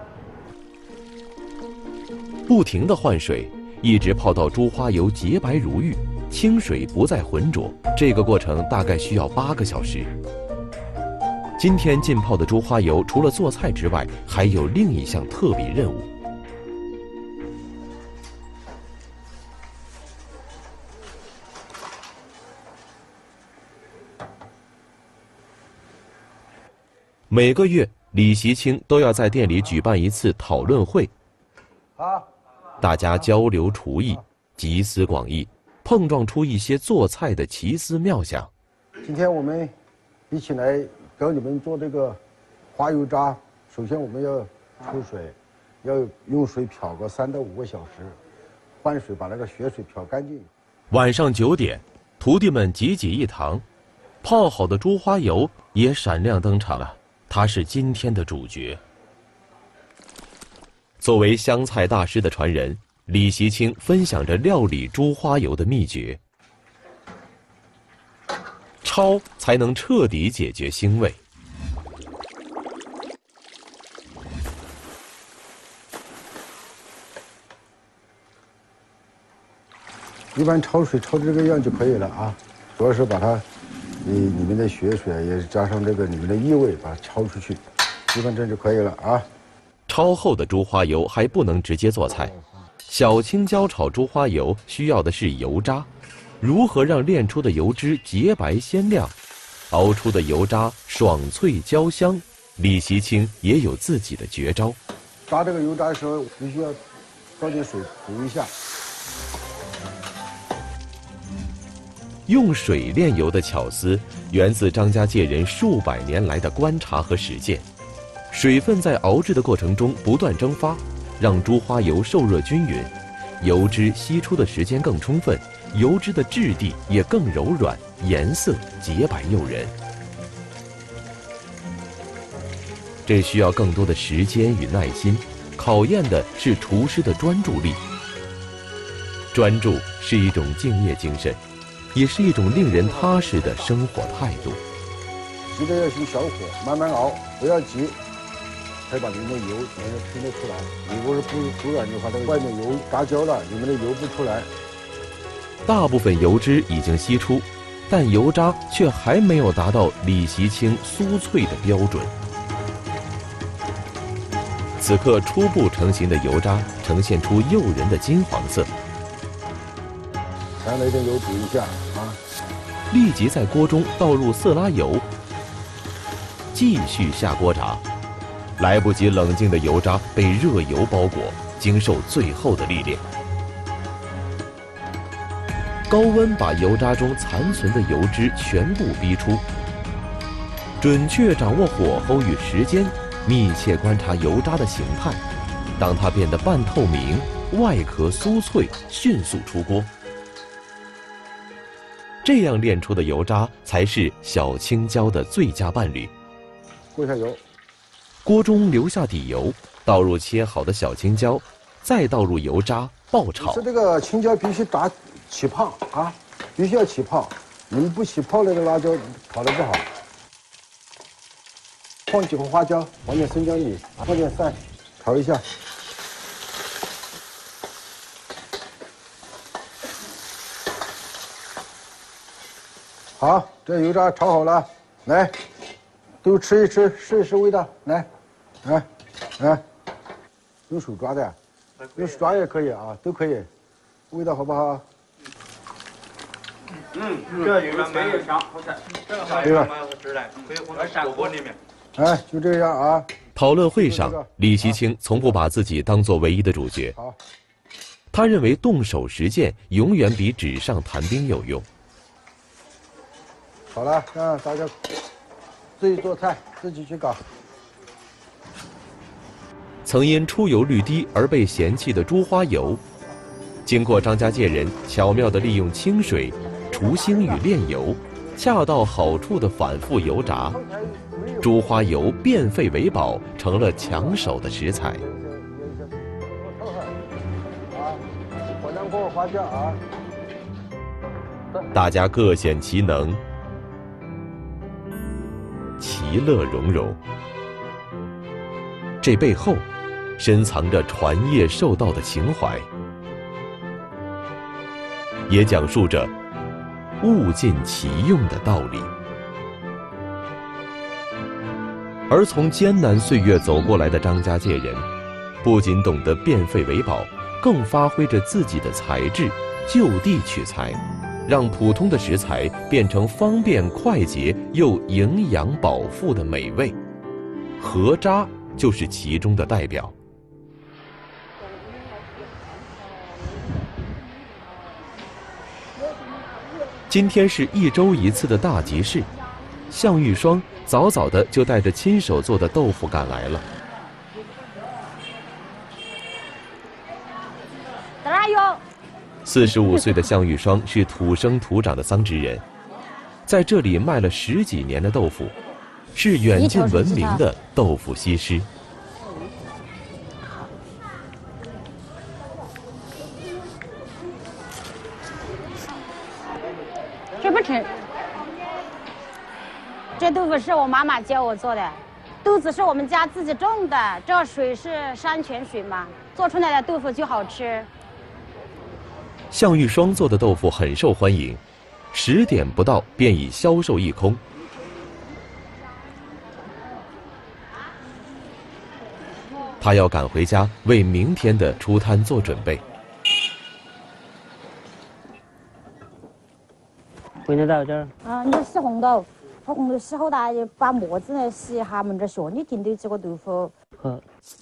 A: 不停地换水，一直泡到猪花油洁白如玉，清水不再浑浊。这个过程大概需要8个小时。今天浸泡的猪花油，除了做菜之外，还有另一项特别任务。每个月，李习清都要在店里举办一次讨论会，大家交流厨艺，集思广益，碰撞出一些做菜的奇思妙想。
V: 今天我们一起来教你们做这个花油渣。首先我们要出水，要用水漂个3到5个小时，换水把那个血水漂干净。
A: 晚上9点，徒弟们济济一堂，泡好的猪花油也闪亮登场了。他是今天的主角。作为湘菜大师的传人，李习清分享着料理猪花油的秘诀。焯才能彻底解决腥味。
V: 一般焯水焯这个样就可以了啊，主要是把它里面的血水也加上这个里面的异味，把它焯出去，一般这就可以了啊。
A: 焯后的猪花油还不能直接做菜，小青椒炒猪花油需要的是油渣。如何让炼出的油脂洁白鲜亮，熬出的油渣爽脆焦香，李习清也有自己的绝招。
V: 炸这个油渣的时候，必须要倒点水煮一下。
A: 用水炼油的巧思，源自张家界人数百年来的观察和实践。水分在熬制的过程中不断蒸发， 让猪花油受热均匀，油脂析出的时间更充分，油脂的质地也更柔软，颜色洁白诱人。这需要更多的时间与耐心，考验的是厨师的专注力。专注是一种敬业精神，也是一种令人踏实的生活态度。
V: 记得要用小火慢慢熬，不要急，才把里面的油能够拼得出来。如果是不然的话，外面油炸焦了，里面的油不出来。
A: 大部分油脂已经析出，但油渣却还没有达到李习清酥脆的标准。此刻初步成型的油渣呈现出诱人的金黄色。
V: 再来点油煮一下啊！
A: 立即在锅中倒入色拉油，继续下锅炸。来不及冷静的油渣被热油包裹，经受最后的历练。高温把油渣中残存的油脂全部逼出，准确掌握火候与时间，密切观察油渣的形态。当它变得半透明，外壳酥脆，迅速出锅。这样炼出的油渣才是小青椒的最佳伴侣。
V: 过下油，
A: 锅中留下底油，倒入切好的小青椒，再倒入油渣爆炒。
V: 是这个青椒必须起泡啊，必须要起泡。你们不起泡那个辣椒炒得不好。放几颗花椒，放点生姜米，放点蒜，炒一下。好，这油渣炒好了，来，都吃一吃，试一试味道，来，用手抓的，用手抓也可以啊，都可以，味道好不好？
T: 这鱼蛮有香，好吃，这个还蛮好吃的，可以放在火锅里面。
V: 哎，就这样啊。
A: 讨论会上，李习清从不把自己当作唯一的主角。他认为动手实践永远比纸上谈兵有用。
V: 好了，让大家自己做菜，自己去搞。
A: 曾因出油率低而被嫌弃的猪花油，经过张家界人巧妙地利用清水、除腥与炼油，恰到好处的反复油炸，猪花油变废为宝，成了抢手的食材。
V: 火两锅花椒啊！
A: 大家各显其能，其乐融融。这背后深藏着传业授道的情怀，也讲述着物尽其用的道理。而从艰难岁月走过来的张家界人，不仅懂得变废为宝，更发挥着自己的才智，就地取材，让普通的食材变成方便快捷又营养饱腹的美味。河渣就是其中的代表。今天是1周1次的大集市，向玉霜早早的就带着亲手做的豆腐赶来了。
P: 哪有
A: ？45岁的向玉霜是土生土长的桑植人，在这里卖了10几年的豆腐，是远近闻名的豆腐西施。
P: 这不成，这豆腐是我妈妈教我做的，豆子是我们家自己种的，这水是山泉水嘛，做出来的豆腐就好吃。
A: 向玉霜做的豆腐很受欢迎，10点不到便已销售一空。他要赶回家为明天的出摊做准备。
B: 回来到这儿。
P: 啊，你洗红豆，把红豆洗好大，就把沫子呢洗一下，焖点学你订的这个豆腐。
B: 好。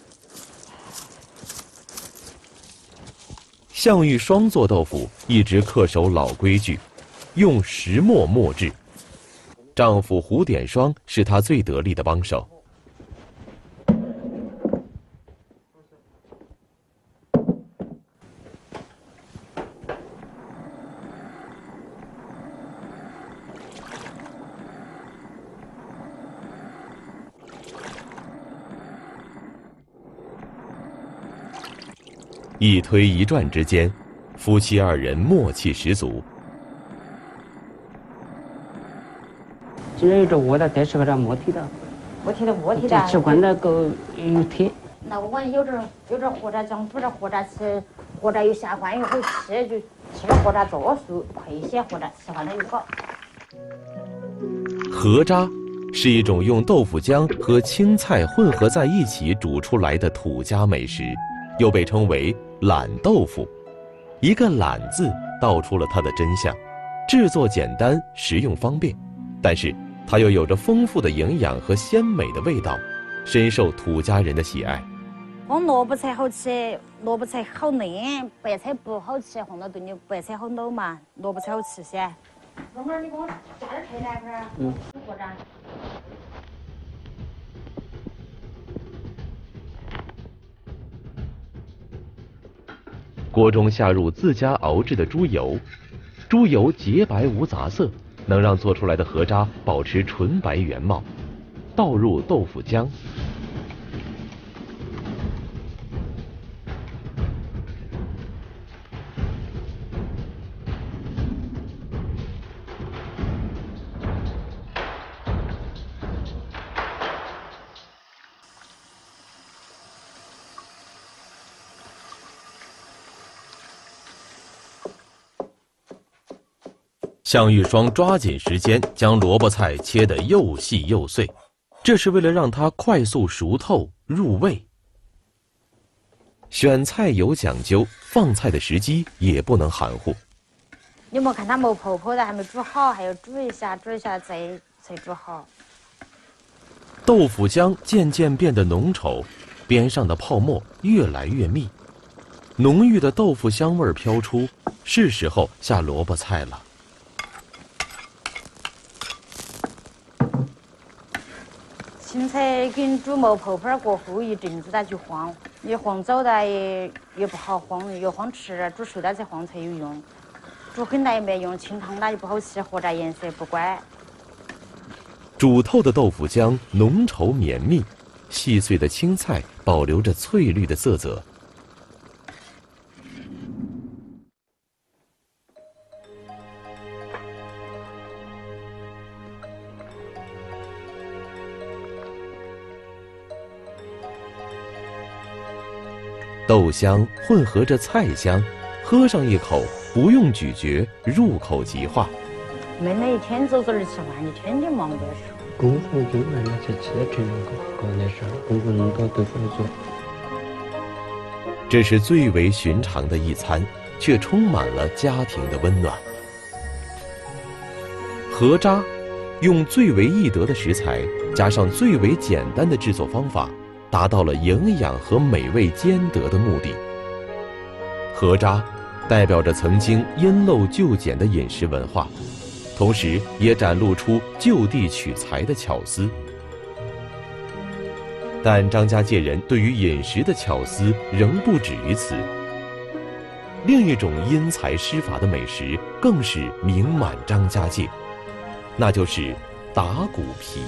A: 向玉霜做豆腐一直恪守老规矩，用石磨磨制。丈夫胡点霜是她最得力的帮手。 一推一转之间，夫妻二人默契十足。
D: 今儿有这窝的，但是个没踢到。
P: 没踢到。
D: 只管那个有踢。
P: 那我有点活着讲，不是活着吃，活着有下关以后吃就吃了活着作数，亏些活着吃完了又搞。
A: 河渣是一种用豆腐浆和青菜混合在一起煮出来的土家美食，又被称为懒豆腐。一个懒字道出了它的真相：制作简单，食用方便，但是它又有着丰富的营养和鲜美的味道，深受土家人的喜爱。
P: 红萝卜菜好吃，萝卜菜好嫩，白菜不好吃，红了炖牛白菜好卤嘛，萝卜菜好吃噻。蓉儿，你给我加点菜来会儿。过着。
A: 锅中下入自家熬制的猪油，猪油洁白无杂色，能让做出来的河渣保持纯白原貌。倒入豆腐浆。向玉霜抓紧时间将萝卜菜切得又细又碎，这是为了让它快速熟透入味。选菜有讲究，放菜的时机也不能含糊。
P: 你没看它没泡泡的，还没煮好，还要煮一下再煮好。
A: 豆腐浆渐渐变得浓稠，边上的泡沫越来越密，浓郁的豆腐香味飘出，是时候下萝卜菜了。
P: 青菜跟煮没泡泡过后一阵子它就黄，你黄早的也不好黄，越黄吃，煮熟了再黄才有用。煮很大也没用，清汤的也不好吃，或者颜色不乖。
A: 煮透的豆腐浆浓稠绵密，细碎的青菜保留着翠绿的色泽。豆香混合着菜香，喝上一口不用咀嚼，入口即化。
P: 闷了一天走这儿吃饭，一天就忙得说。
D: 功夫就慢慢才吃得成搞那事儿，功夫能搞豆腐来做。
A: 这是最为寻常的一餐，却充满了家庭的温暖。河渣用最为易得的食材，加上最为简单的制作方法，达到了营养和美味兼得的目的。河渣代表着曾经因陋就简的饮食文化，同时也展露出就地取材的巧思。但张家界人对于饮食的巧思仍不止于此，另一种因材施法的美食更是名满张家界，那就是打骨皮。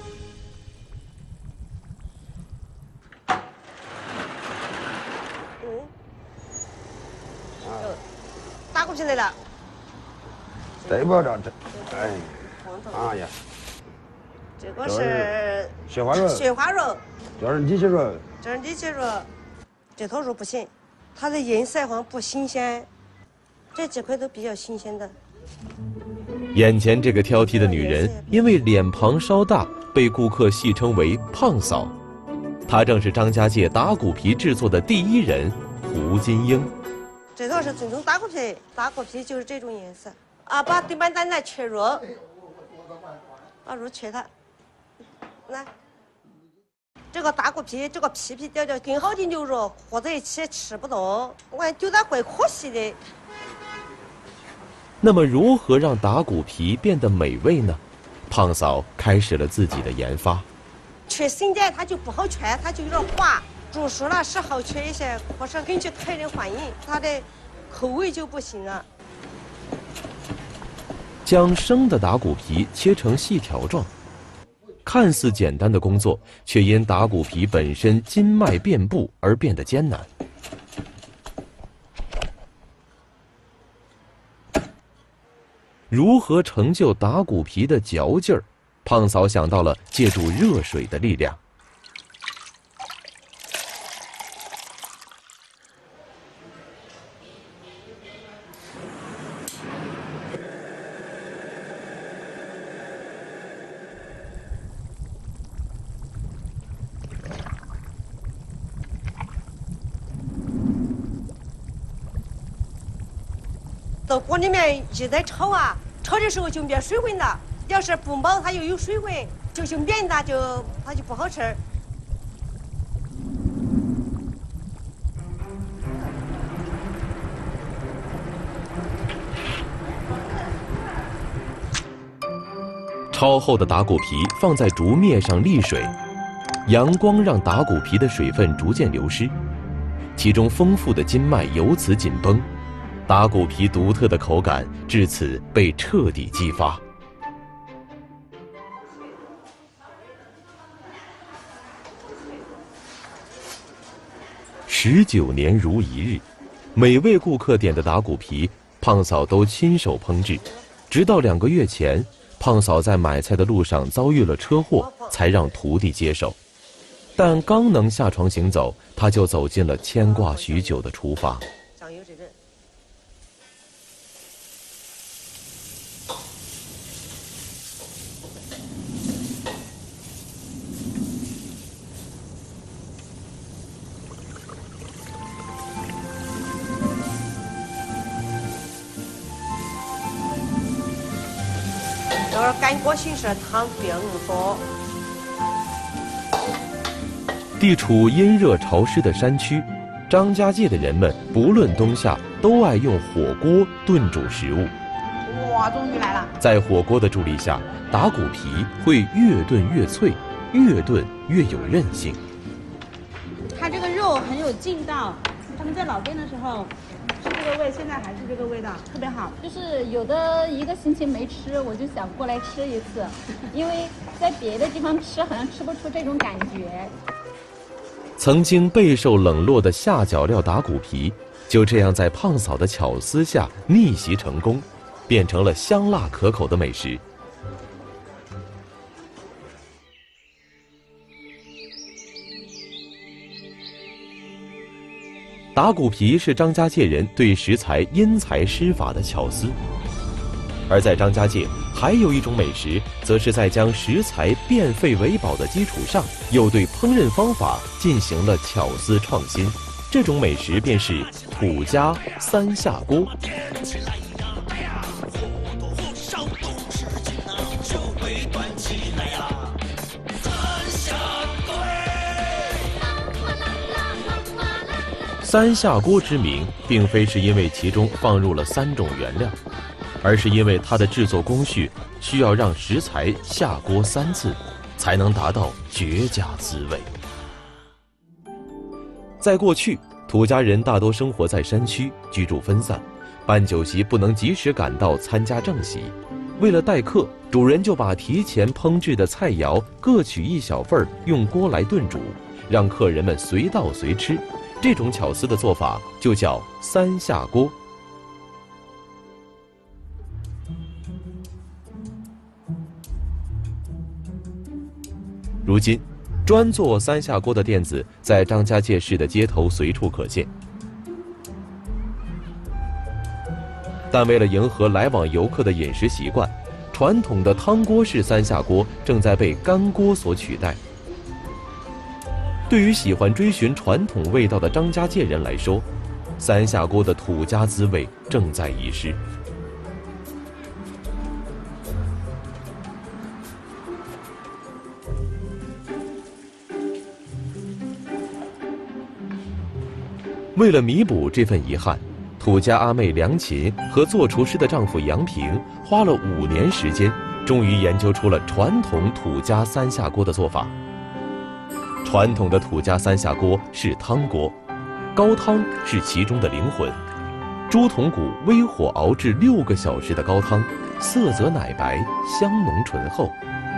E: 打骨皮来了，
R: 对不着这，哎，哎呀，
E: 这个是
R: 雪花肉，
E: 雪花肉，
R: 这是里脊肉，
E: 这是里脊肉，这头肉不行，它的颜色好像不新鲜，这几块都比较新鲜的。
A: 眼前这个挑剔的女人，因为脸庞稍大，被顾客戏称为胖嫂。她正是张家界打骨皮制作的第一人胡金英。
E: 这头是正宗打骨皮，打骨皮就是这种颜色。啊，把对半蛋来切肉，把肉切它，来。这个打骨皮，这个皮掉掉，跟好的牛肉和在一起吃不动，我还觉得怪可惜的。
A: 那么，如何让打骨皮变得美味呢？胖嫂开始了自己的研发。
E: 切生的它就不好切，它就有点滑。煮熟了是好切一些，可是根据客人反应，它的口味就不行了。
A: 将生的打骨皮切成细条状，看似简单的工作，却因打骨皮本身筋脉遍布而变得艰难。 如何成就打骨皮的嚼劲儿？胖嫂想到了借助热水的力量。
E: 到锅里面一在炒啊，炒的时候就灭水分了。要是不冒，它又有水分，就绵的，它就不好吃。
A: 炒后的打骨皮放在竹篾上沥水，阳光让打骨皮的水分逐渐流失，其中丰富的筋脉由此紧绷，打骨皮独特的口感至此被彻底激发。19年如一日，每位顾客点的打骨皮，胖嫂都亲手烹制。直到2个月前，胖嫂在买菜的路上遭遇了车祸，才让徒弟接手。但刚能下床行走，他就走进了牵挂许久的厨房。
E: 干锅形式，汤不要那么多。
A: 地处阴热潮湿的山区，张家界的人们不论冬夏都爱用火锅炖煮食物。
U: 哇，终于来了！
A: 在火锅的助力下，打骨皮会越炖越脆，越炖越有韧性。
U: 它这个肉很有劲道，他们在老店的时候。是这个味，现在还是这个味道，特别好。
G: 就是有的一个星期没吃，我就想过来吃一次，因为在别的地方吃好像吃不出这种感觉。
A: 曾经备受冷落的下脚料打骨皮，就这样在胖嫂的巧思下逆袭成功，变成了香辣可口的美食。打骨皮是张家界人对食材因材施法的巧思，而在张家界还有一种美食，则是在将食材变废为宝的基础上，又对烹饪方法进行了巧思创新。这种美食便是土家三下锅。三下锅之名，并非是因为其中放入了3种原料，而是因为它的制作工序需要让食材下锅3次，才能达到绝佳滋味。在过去，土家人大多生活在山区，居住分散，办酒席不能及时赶到参加正席，为了待客，主人就把提前烹制的菜肴各取1小份，用锅来炖煮，让客人们随到随吃。这种巧思的做法就叫三下锅。如今，专做三下锅的店子在张家界市的街头随处可见。但为了迎合来往游客的饮食习惯，传统的汤锅式三下锅正在被干锅所取代。对于喜欢追寻传统味道的张家界人来说，三下锅的土家滋味正在遗失。为了弥补这份遗憾，土家阿妹梁琴和做厨师的丈夫杨平花了5年时间，终于研究出了传统土家三下锅的做法。传统的土家三下锅是汤锅，高汤是其中的灵魂。猪筒骨微火熬制6个小时的高汤，色泽奶白，香浓醇厚。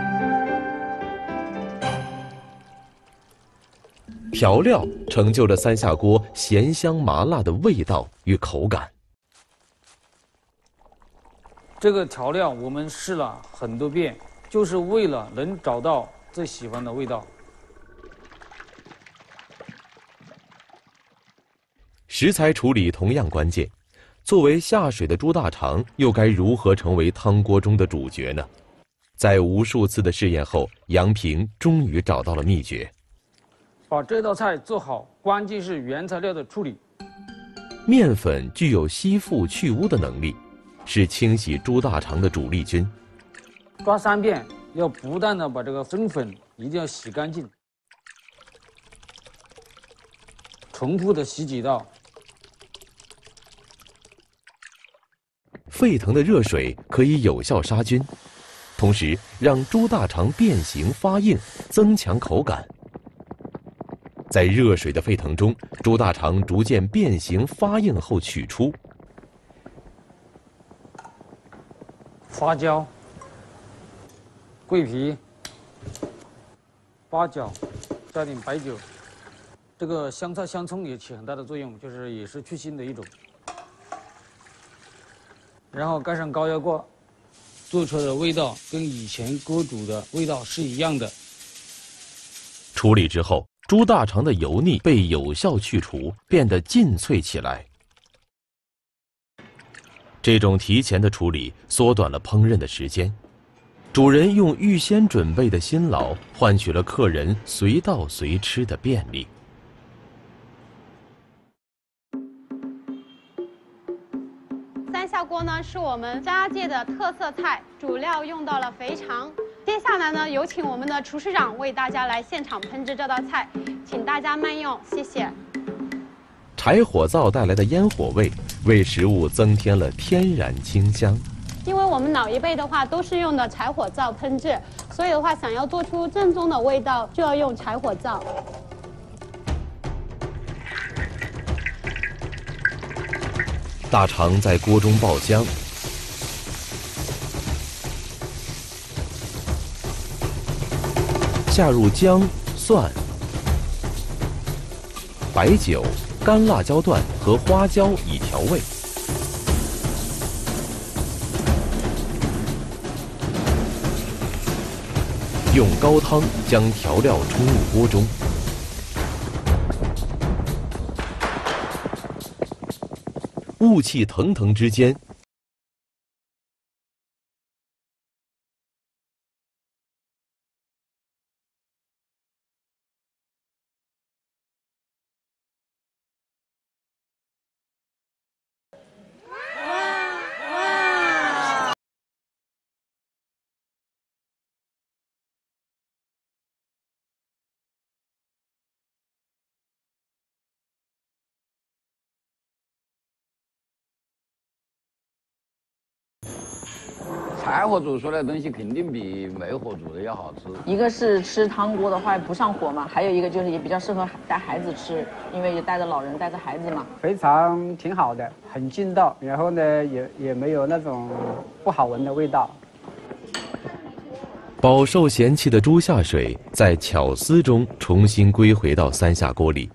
A: 调料成就了三下锅咸香麻辣的味道与口感。
H: 这个调料我们试了很多遍，就是为了能找到最喜欢的味道。
A: 食材处理同样关键，作为下水的猪大肠，又该如何成为汤锅中的主角呢？在无数次的试验后，杨平终于找到了秘诀。
H: 把这道菜做好，关键是原材料的处理。
A: 面粉具有吸附去污的能力，是清洗猪大肠的主力军。
H: 抓3遍，要不断的把这个生粉一定要洗干净，重复的洗几道。
A: 沸腾的热水可以有效杀菌，同时让猪大肠变形发硬，增强口感。在热水的沸腾中，猪大肠逐渐变形发硬后取出。
H: 花椒、桂皮、八角，加点白酒。这个香菜、香葱也起很大的作用，就是也是去腥的一种。然后盖上高压锅，做出来的味道跟以前锅煮的味道是一样的。
A: 处理之后，猪大肠的油腻被有效去除，变得劲脆起来。这种提前的处理缩短了烹饪的时间，主人用预先准备的辛劳换取了客人随到随吃的便利。
I: 三下锅呢是我们张家界的特色菜，主料用到了肥肠。接下来呢，有请我们的厨师长为大家来现场烹制这道菜，请大家慢用，谢谢。
A: 柴火灶带来的烟火味，为食物增添了天然清香。
I: 因为我们老一辈的话都是用的柴火灶烹制，所以的话想要做出正宗的味道，就要用柴火灶。
A: 大肠在锅中爆香，下入姜、蒜、白酒、干辣椒段和花椒以调味。用高汤将调料冲入锅中，雾气腾腾之间，
O: 柴火煮出来的东西肯定比煤火煮的要好吃。
W: 一个是吃汤锅的话不上火嘛，还有一个就是也比较适合带孩子吃，因为也带着老人带着孩子嘛。
B: 肥肠挺好的，很劲道，然后呢也没有那种不好闻的味道。
A: 饱受嫌弃的猪下水在巧思中重新归回到三下锅里。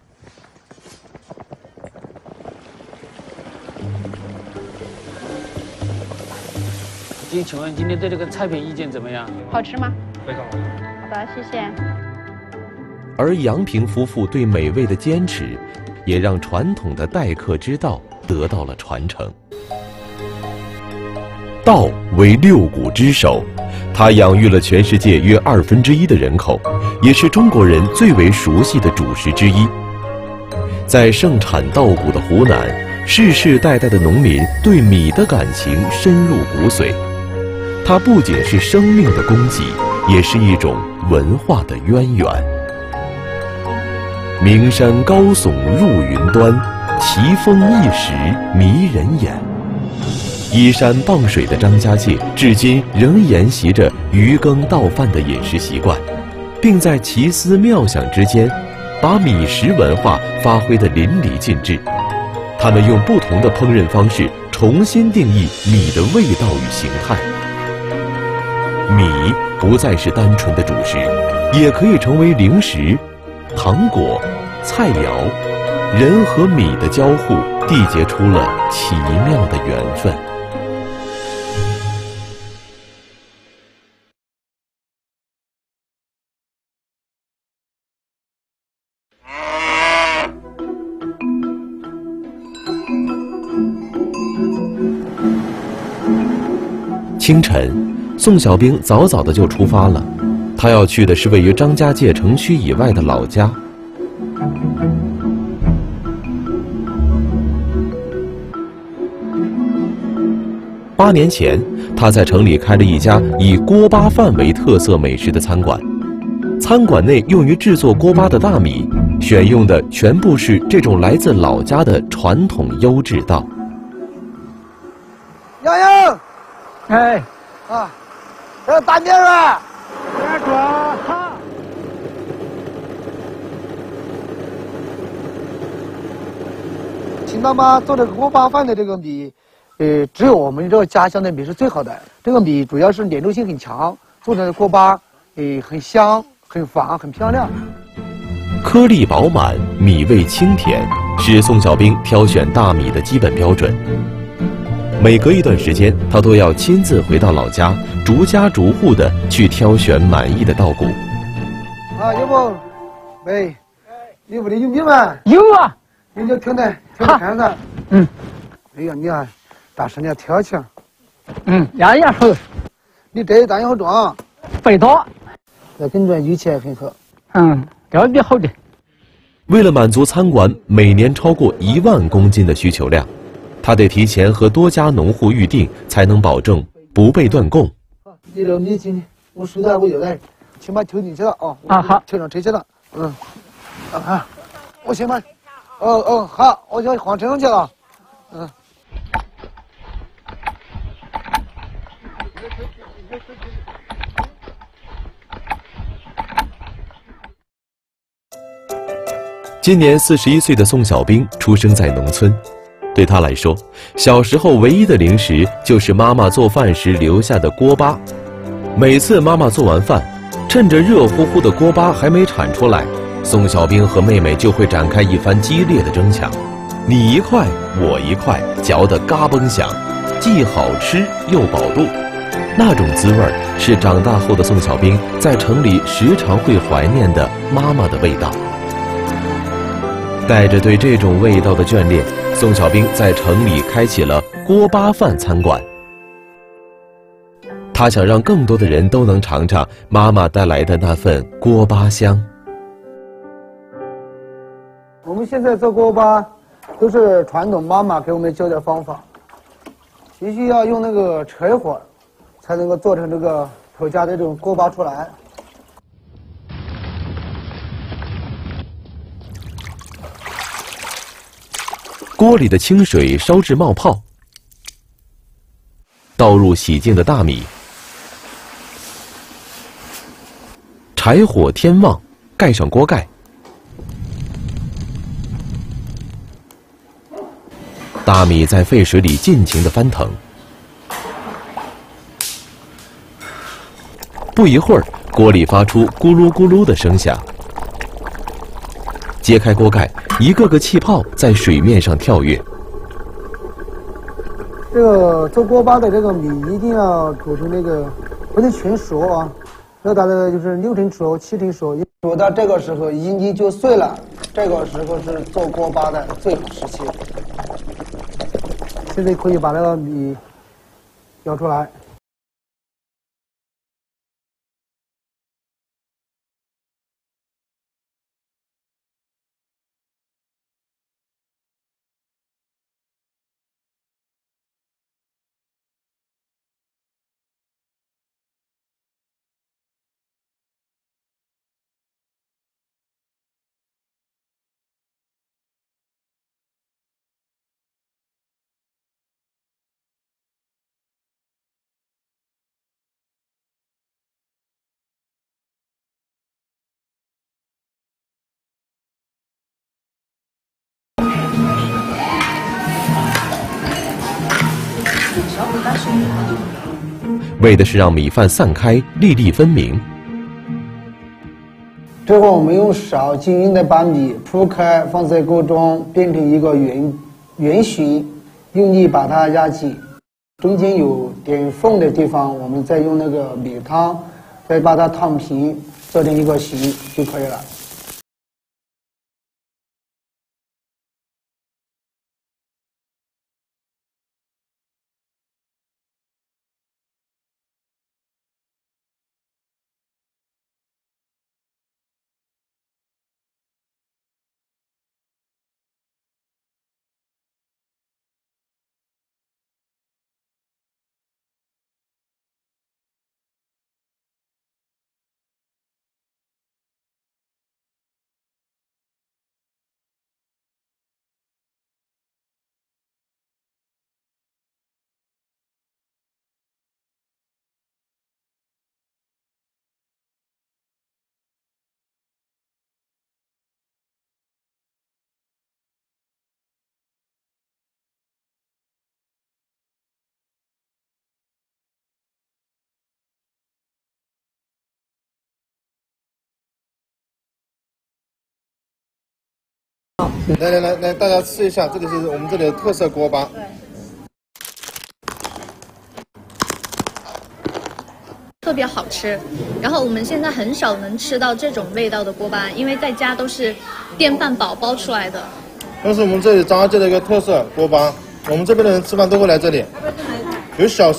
H: 请问今天对这个菜品意见怎么样？
I: 好吃吗？
H: 非常好吃。
I: 好的，谢谢。
A: 而杨平夫妇对美味的坚持，也让传统的待客之道得到了传承。稻为六谷之首，它养育了全世界约1/2的人口，也是中国人最为熟悉的主食之一。在盛产稻谷的湖南，世世代代的农民对米的感情深入骨髓。它不仅是生命的供给，也是一种文化的渊源。名山高耸入云端，奇峰异石迷人眼。依山傍水的张家界，至今仍沿袭着渔耕稻饭的饮食习惯，并在奇思妙想之间，把米食文化发挥得淋漓尽致。他们用不同的烹饪方式，重新定义米的味道与形态。米不再是单纯的主食，也可以成为零食、糖果、菜肴。人和米的交互，缔结出了奇妙的缘分。 清晨，宋小兵早早的就出发了，他要去的是位于张家界城区以外的老家。8年前，他在城里开了一家以锅巴饭为特色美食的餐馆。餐馆内用于制作锅巴的大米，选用的全部是这种来自老家的传统优质稻。
K: 洋洋，哎，啊，这大面啊，别说哈。秦妈妈做这个锅巴饭的这个米，只有我们这个家乡的米是最好的。这个米主要是粘稠性很强，做成的锅巴，很香、很黄、很漂亮。
A: 颗粒饱满，米味清甜，是宋小兵挑选大米的基本标准。每隔一段时间，他都要亲自回到老家，逐家逐户的去挑选满意的稻谷。
K: 啊，要不，喂，你屋里有米吗？
C: 有啊，
K: 你就挑来看看。嗯。哎呀，你啊，大师你要挑起。
C: 样样好。
K: 你这一担好重啊。
C: 背多。
K: 那跟着运气还很好。
C: 这比好的。
A: 为了满足餐馆每年超过1万公斤的需求量，他得提前和多家农户预定，才能保证不被断供。
K: 你这米进去，我收到我就来，先把挑进去了啊。
C: 啊好，
K: 挑上车去了。我先把，好，我就换车上去了。
A: 今年41岁的宋小兵出生在农村，对他来说，小时候唯一的零食就是妈妈做饭时留下的锅巴。每次妈妈做完饭，趁着热乎乎的锅巴还没铲出来，宋小兵和妹妹就会展开一番激烈的争抢，你一块我一块，嚼得嘎嘣响，既好吃又饱肚。那种滋味是长大后的宋小兵在城里时常会怀念的妈妈的味道。带着对这种味道的眷恋，宋小兵在城里开启了锅巴饭餐馆。他想让更多的人都能尝尝妈妈带来的那份锅巴香。
K: 我们现在做锅巴都是传统妈妈给我们教的方法，必须要用那个柴火才能够做成这个口家的这种锅巴出来。
A: 锅里的清水烧至冒泡，倒入洗净的大米，柴火添旺，盖上锅盖。大米在沸水里尽情地翻腾，不一会儿，锅里发出咕噜咕噜的声响。揭开锅盖，一个个气泡在水面上跳跃。
K: 这个做锅巴的这个米一定要煮成那个不能全熟啊，要大概就是6成熟、7成熟。煮到这个时候，阴茎就碎了，这个时候是做锅巴的最好时期。现在可以把那个米舀出来。
A: 为的是让米饭散开，粒粒分明。
K: 之后我们用勺均匀的把米铺开，放在锅中，变成一个圆形，用力把它压紧。中间有点缝的地方，我们再用那个米汤，再把它烫平，做成一个形就可以了。
J: 来，大家吃一下，这个是我们这里的特色锅巴。
L: 特别好吃，然后我们现在很少能吃到这种味道的锅巴，因为在家都是电饭煲煲出来的。
J: 这是我们这里张家界的一个特色锅巴，我们这边的人吃饭都会来这里，有小。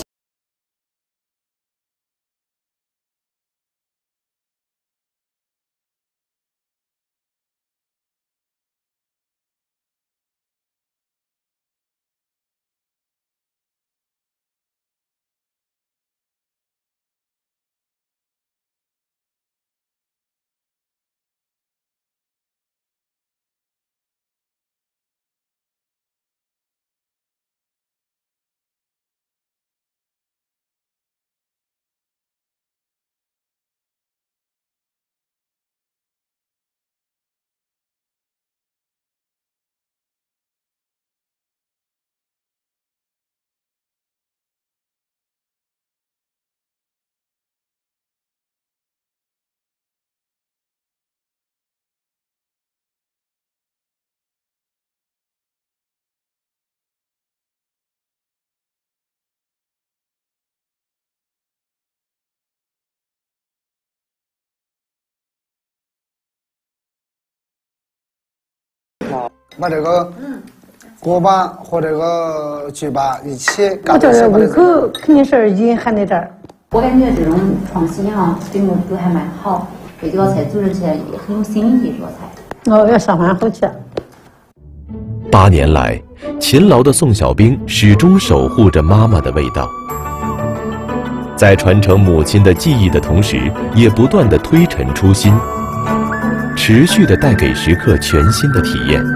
K: 把这个锅巴和这个菊巴一起搞。
N: 我觉得胃口肯定是隐含在这儿。
M: 我感觉这种创新啊，对我都还蛮好。这道菜做起来很有新意，这道菜。
N: 哦，要上饭好吃。
A: 8年来，勤劳的宋小兵始终守护着妈妈的味道，在传承母亲的记忆的同时，也不断地推陈出新，持续地带给食客全新的体验。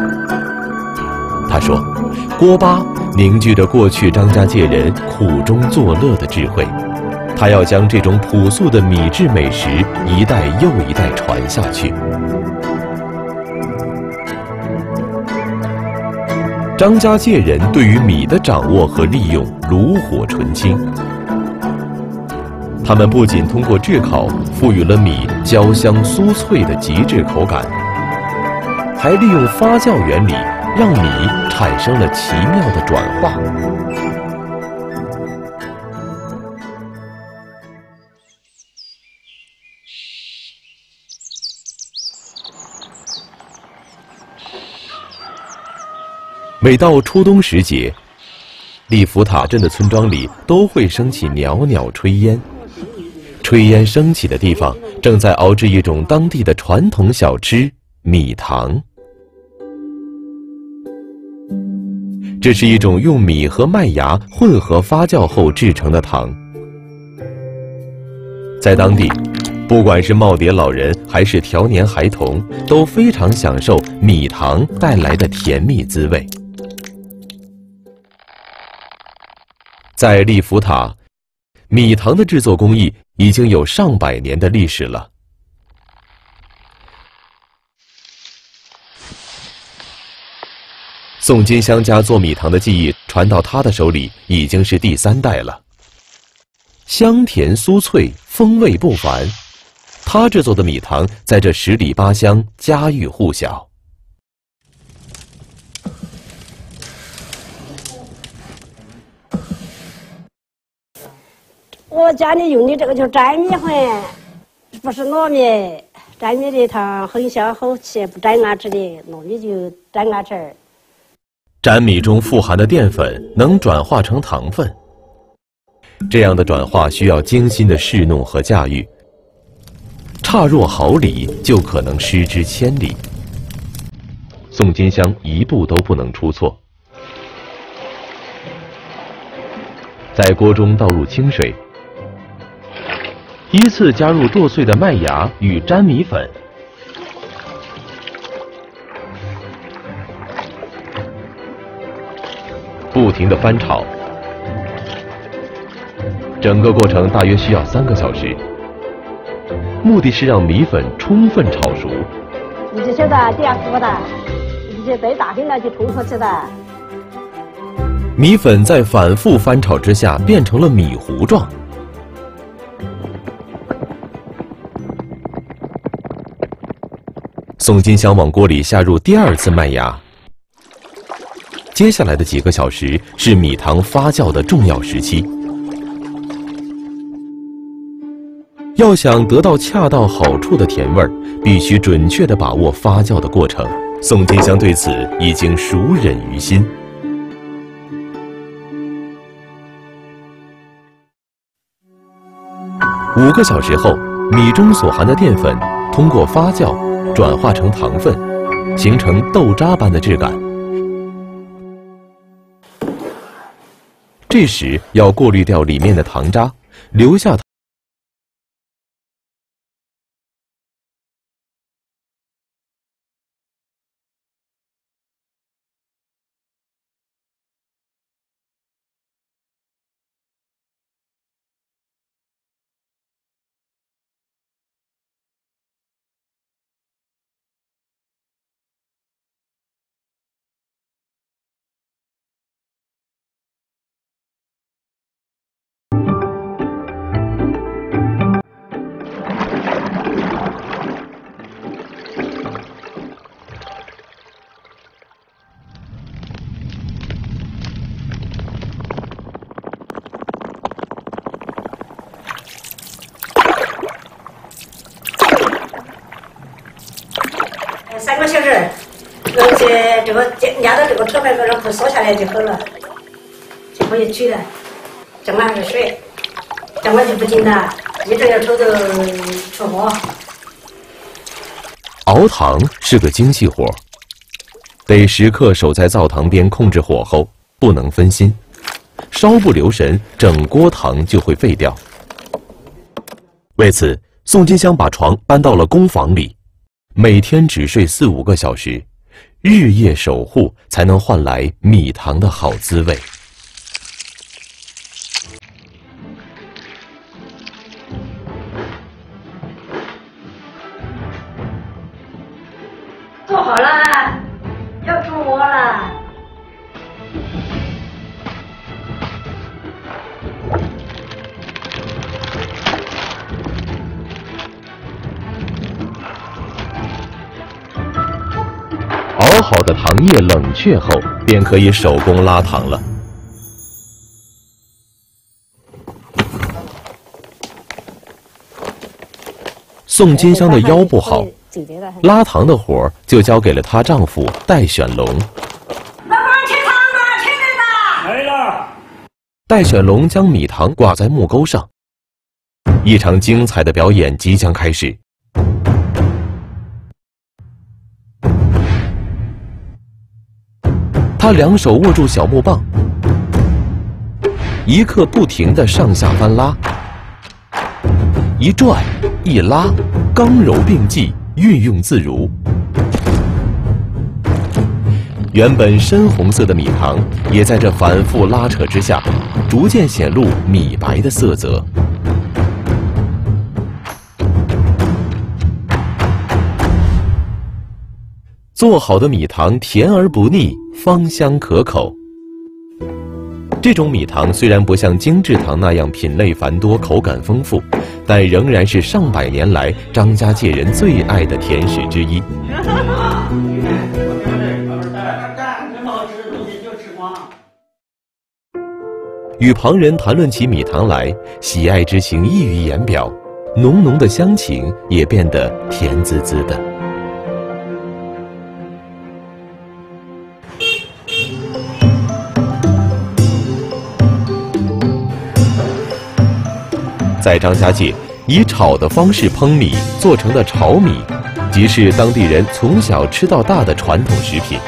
A: 他说，锅巴凝聚着过去张家界人苦中作乐的智慧，他要将这种朴素的米制美食一代又一代传下去。张家界人对于米的掌握和利用炉火纯青，他们不仅通过炙烤赋予了米焦香酥脆的极致口感，还利用发酵原理让米产生了奇妙的转化。每到初冬时节，利福塔镇的村庄里都会升起袅袅炊烟。炊烟升起的地方，正在熬制一种当地的传统小吃——米糖。这是一种用米和麦芽混合发酵后制成的糖。在当地，不管是耄耋老人还是调年孩童，都非常享受米糖带来的甜蜜滋味。在利福塔，米糖的制作工艺已经有上百年的历史了。宋金香家做米糖的技艺传到他的手里，已经是第3代了。香甜酥脆，风味不凡。他制作的米糖在这10里8乡家喻户晓。
X: 我家里用的这个就是粘米粉，不是糯米。粘米的它很香好吃，不粘牙齿的，糯米就粘牙齿。
A: 粘米中富含的淀粉能转化成糖分，这样的转化需要精心的侍弄和驾驭，差若毫厘就可能失之千里。宋金香一步都不能出错。在锅中倒入清水，依次加入剁碎的麦芽与粘米粉，不停地翻炒，整个过程大约需要3个小时，目的是让米粉充分炒熟。
X: 你就晓得第2步的，你就最大声了就冲出去的。
A: 米粉在反复翻炒之下变成了米糊状。 宋金香往锅里下入第2次麦芽。接下来的几个小时是米糖发酵的重要时期。要想得到恰到好处的甜味儿，必须准确地把握发酵的过程。宋金香对此已经熟忍于心。5个小时后，米中所含的淀粉通过发酵转化成糖分，形成豆渣般的质感。这时要过滤掉里面的糖渣，留下
X: 3个小时，而且这个压到这个车牌上，然后缩下来就好了，就可以取了。蒸完是水，蒸完就不紧了，一直要抽着出锅。
A: 熬糖是个精细活，得时刻守在灶堂边，控制火候，不能分心，稍不留神，整锅糖就会废掉。为此，宋金香把床搬到了工房里。每天只睡4、5个小时，日夜守护，才能换来米糖的好滋味。
X: 做好了，要出锅了。
A: 熬好的糖液冷却后，便可以手工拉糖了。宋金香的腰不好，拉糖的活儿就交给了她丈夫戴选龙。
X: 没了。
A: 戴选龙将米糖挂在木钩上，一场精彩的表演即将开始。他2手握住小木棒，一刻不停地上下翻拉，一转一拉，刚柔并济，运用自如。原本深红色的米糖，也在这反复拉扯之下，逐渐显露米白的色泽。做好的米糖甜而不腻，芳香可口。这种米糖虽然不像精制糖那样品类繁多、口感丰富，但仍然是上百年来张家界人最爱的甜食之一。与旁人谈论起米糖来，喜爱之情溢于言表，浓浓的乡情也变得甜滋滋的。在张家界，以炒的方式烹米做成的炒米，即是当地人从小吃到大的传统食品。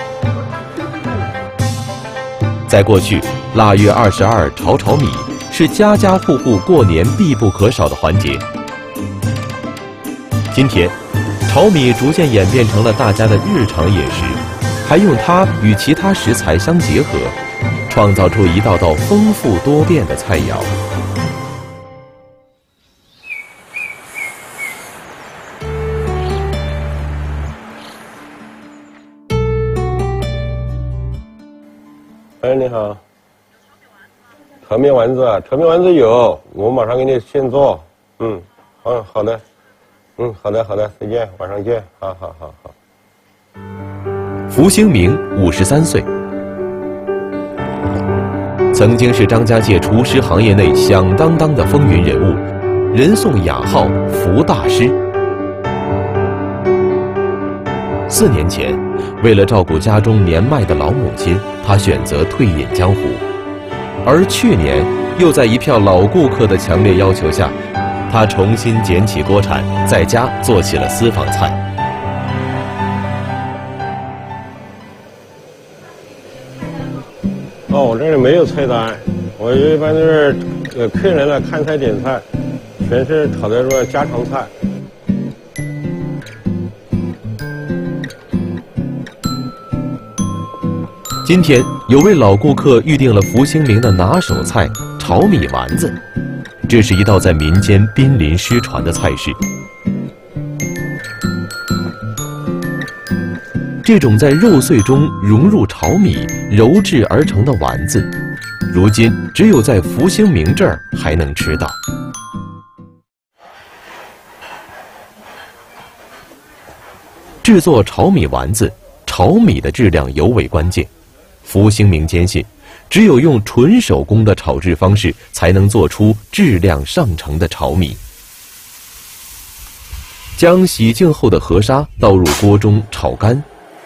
A: 在过去，腊月22炒米是家家户户过年必不可少的环节。今天，炒米逐渐演变成了大家的日常饮食，还用它与其他食材相结合，创造出一道道丰富多变的菜肴。
F: 哎，你好。炒面丸子啊，炒面丸子有，我马上给你现做。好的。好的，再见，晚上见。好。
A: 福兴明53岁，曾经是张家界厨师行业内响当当的风云人物，人送雅号“福大师”。4年前，为了照顾家中年迈的老母亲，他选择退隐江湖。而去年，又在一票老顾客的强烈要求下，他重新捡起锅铲，在家做起了私房菜。
F: 哦，我这里没有菜单，我一般都是客人来看菜点菜，全是炒的说家常菜。
A: 今天有位老顾客预定了福兴明的拿手菜炒米丸子，这是一道在民间濒临失传的菜式。这种在肉碎中融入炒米、揉制而成的丸子，如今只有在福兴明这儿还能吃到。制作炒米丸子，炒米的质量尤为关键。福兴明坚信，只有用纯手工的炒制方式，才能做出质量上乘的炒米。将洗净后的河沙倒入锅中炒干，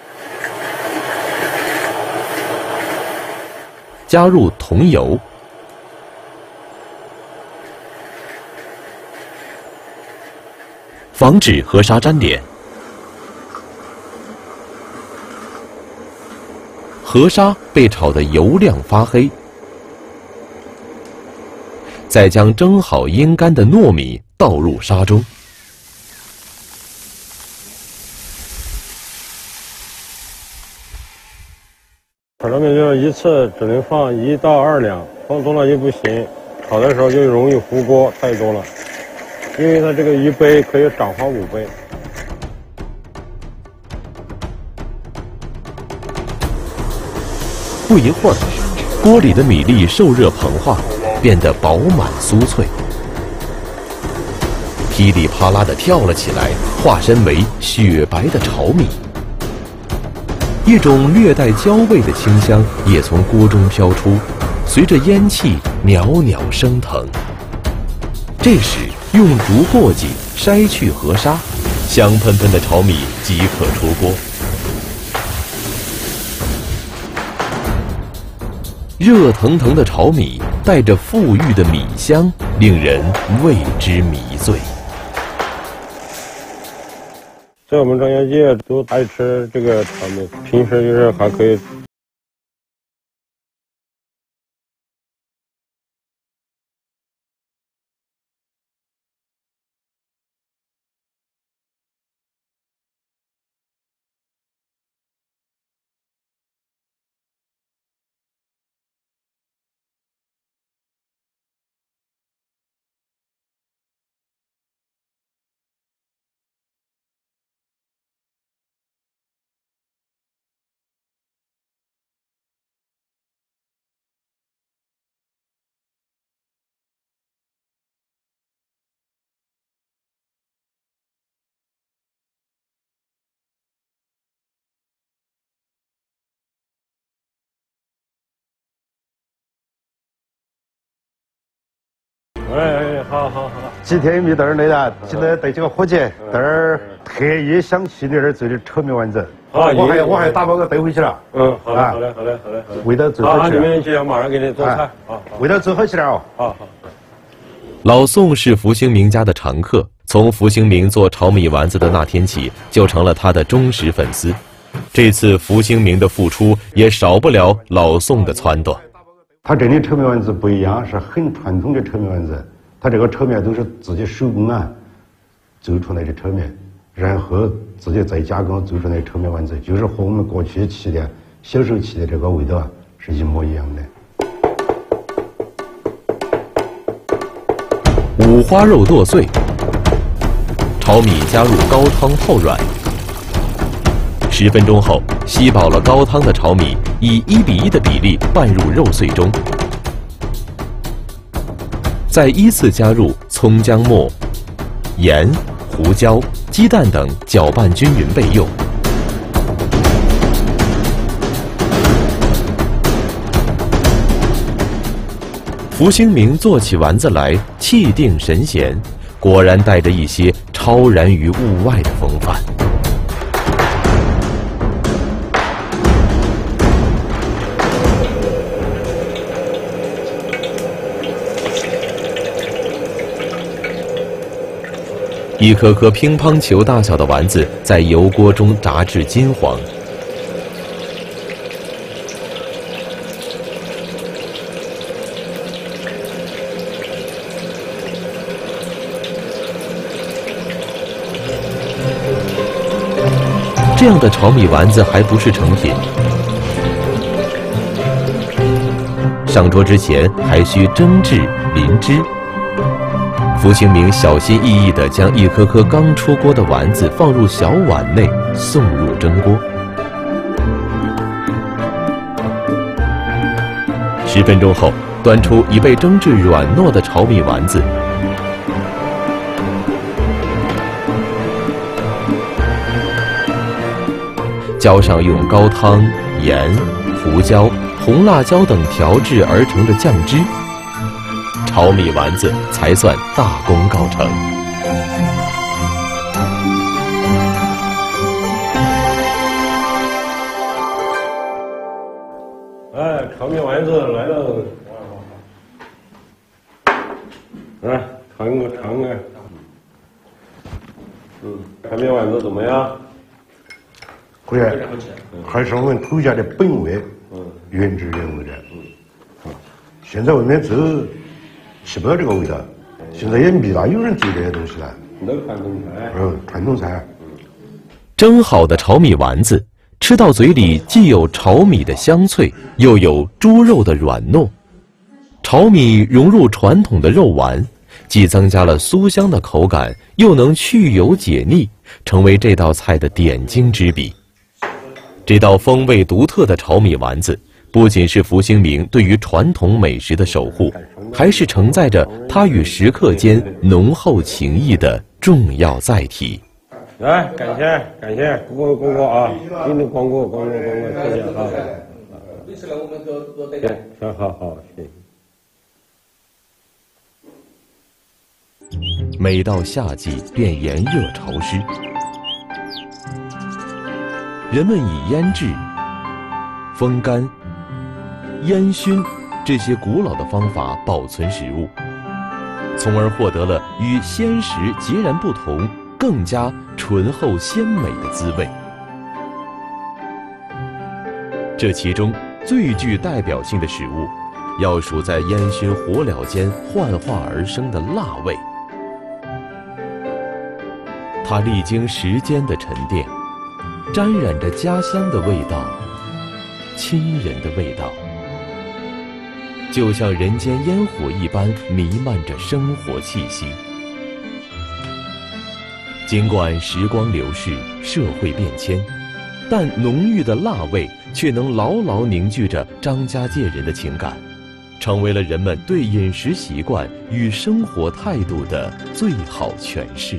A: 加入桐油、防止河沙粘连。河沙被炒得油亮发黑，再将蒸好阴干的糯米倒入沙中。
F: 炒炒米就一次只能放1到2两，放多了就不行，炒的时候就容易糊锅，太多了。因为它这个1杯可以涨化5杯。
A: 不一会儿，锅里的米粒受热膨化，变得饱满酥脆，噼里啪啦地跳了起来，化身为雪白的炒米。一种略带焦味的清香也从锅中飘出，随着烟气袅袅升腾。这时，用竹簸箕筛去河沙，香喷喷的炒米即可出锅。热腾腾的炒米带着馥郁的米香，令人为之迷醉。
F: 在我们张家界都爱吃这个炒米，平时就是还可以。哎，好。
R: 今天米豆儿来了，今天带几个伙计，豆儿特意想去你那儿做的炒米丸子。我还打包个带回去了。
F: 好嘞。
R: 味道最好吃。
F: 你们去，马上给你做菜。
R: 味道最好吃了哦。
F: 好。
A: 老宋是福兴明家的常客，从福兴明做炒米丸子的那天起，就成了他的忠实粉丝。这次福兴明的付出，也少不了老宋的撺掇。
R: 他这里炒米丸子不一样，是很传统的炒米丸子。他这个炒面都是自己手工做出来的炒面，然后自己再加工做出来的炒面丸子，就是和我们过去吃的小时候吃的这个味道是一模一样的。
A: 五花肉剁碎，炒米加入高汤泡软。10分钟后，吸饱了高汤的炒米以1:1的比例拌入肉碎中，再依次加入葱姜末、盐、胡椒、鸡蛋等，搅拌均匀备用。 福兴明做起丸子来气定神闲，果然带着一些超然于物外的风范。一颗颗乒乓球大小的丸子在油锅中炸至金黄。这样的炒米丸子还不是成品，上桌之前还需蒸制、淋汁。福兴明小心翼翼地将一颗颗刚出锅的丸子放入小碗内，送入蒸锅。10分钟后，端出已被蒸至软糯的炒米丸子。浇上用高汤、盐、胡椒、红辣椒等调制而成的酱汁，炒米丸子才算大功告成。
F: 哎，炒米丸子来了，来尝个。炒米丸子怎么样？
R: 回来还是我们土家的本味，原汁原味的。现在外面吃吃不到这个味道，现在也没大有人做这些东西了。传统菜。
A: 蒸好的炒米丸子，吃到嘴里既有炒米的香脆，又有猪肉的软糯。炒米融入传统的肉丸，既增加了酥香的口感，又能去油解腻，成为这道菜的点睛之笔。这道风味独特的炒米丸子，不仅是福兴明对于传统美食的守护，还是承载着他与食客间浓厚情谊的重要载体。
F: 来，感谢，鼓鼓啊！给你光顾，谢谢啊！你吃了我们多得点。好，谢谢。
A: 每到夏季便炎热潮湿，人们以腌制、风干、烟熏这些古老的方法保存食物，从而获得了与鲜食截然不同、更加醇厚鲜美的滋味。这其中最具代表性的食物，要数在烟熏火燎间幻化而生的腊味。它历经时间的沉淀，沾染着家乡的味道，亲人的味道，就像人间烟火一般弥漫着生活气息。尽管时光流逝，社会变迁，但浓郁的腊味却能牢牢凝聚着张家界人的情感，成为了人们对饮食习惯与生活态度的最好诠释。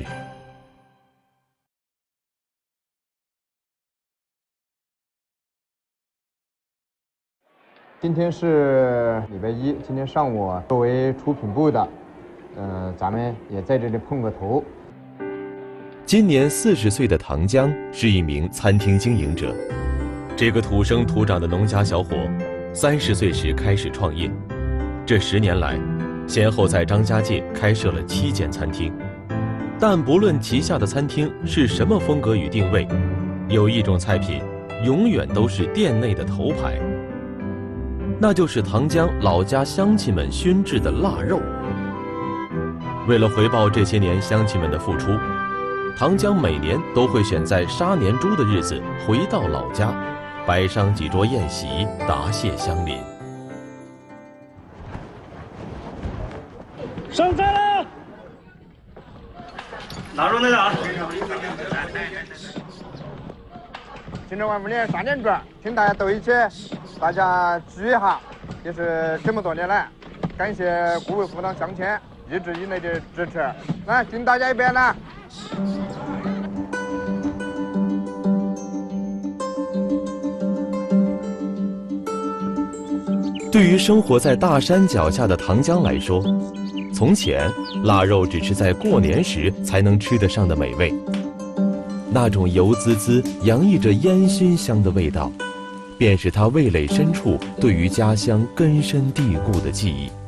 Q: 今天是礼拜一，今天上午作为出品部的，咱们也在这里碰个头。
A: 今年40岁的唐江是一名餐厅经营者。这个土生土长的农家小伙，30岁时开始创业，这10年来，先后在张家界开设了7间餐厅。但不论旗下的餐厅是什么风格与定位，有一种菜品永远都是店内的头牌，那就是唐江老家乡亲们熏制的腊肉。为了回报这些年乡亲们的付出，唐江每年都会选在杀年猪的日子回到老家，摆上几桌宴席，答谢乡邻。
S: 上菜了，腊肉来了啊！
Q: 今天晚5年3点钟，请大家都一起，大家聚一下，也是这么多年来，感谢各位父老乡亲一直以来的支持。来，敬大家一杯来。
A: 对对于生活在大山脚下的唐江来说，从前腊肉只是在过年时才能吃得上的美味。那种油滋滋、洋溢着烟熏香的味道，便是他味蕾深处对于家乡根深蒂固的记忆。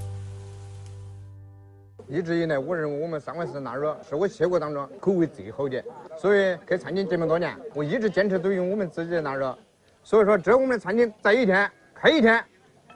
Q: 一直以来，我认为我们三湾市的腊肉是我吃过当中口味最好的，所以去餐厅这么多年，我一直坚持都用我们自己的腊肉。所以说，只要我们的餐厅在一天开一天。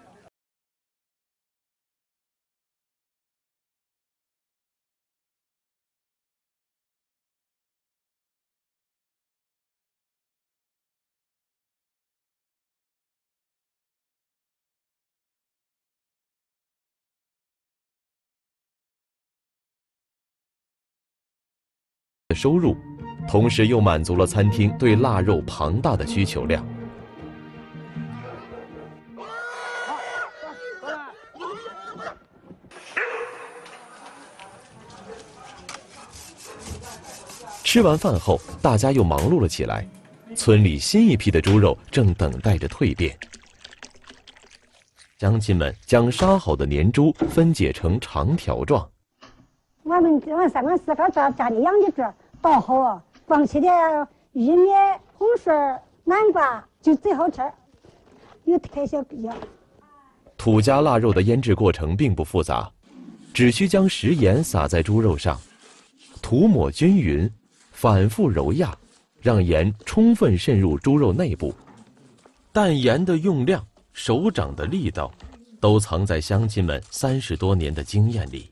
A: 收入，同时又满足了餐厅对腊肉庞大的需求量。吃完饭后，大家又忙碌了起来。村里新一批的猪肉正等待着蜕变。乡亲们将杀好的年猪分解成长条状。
P: 我们三湾市家里养的猪倒好啊，光吃的玉米、红薯、南瓜就最好吃，有开销比较。
A: 土家腊肉的腌制过程并不复杂，只需将食盐撒在猪肉上，涂抹均匀，反复揉压，让盐充分渗入猪肉内部。但盐的用量、手掌的力道，都藏在乡亲们30多年的经验里。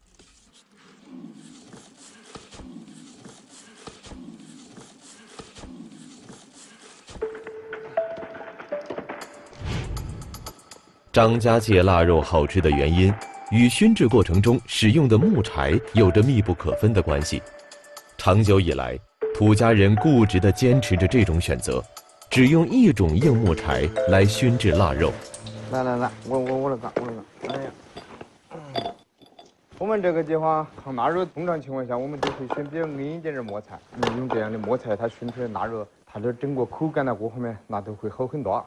A: 张家界腊肉好吃的原因，与熏制过程中使用的木柴有着密不可分的关系。长久以来，土家人固执地坚持着这种选择，只用一种硬木柴来熏制腊肉。
Q: 来，我来干。哎呀，我们这个地方烤腊肉，通常情况下我们都会选比较硬一点的木材。用这样的木材，它熏出来腊肉，它的整个口感各方面那都会好很多。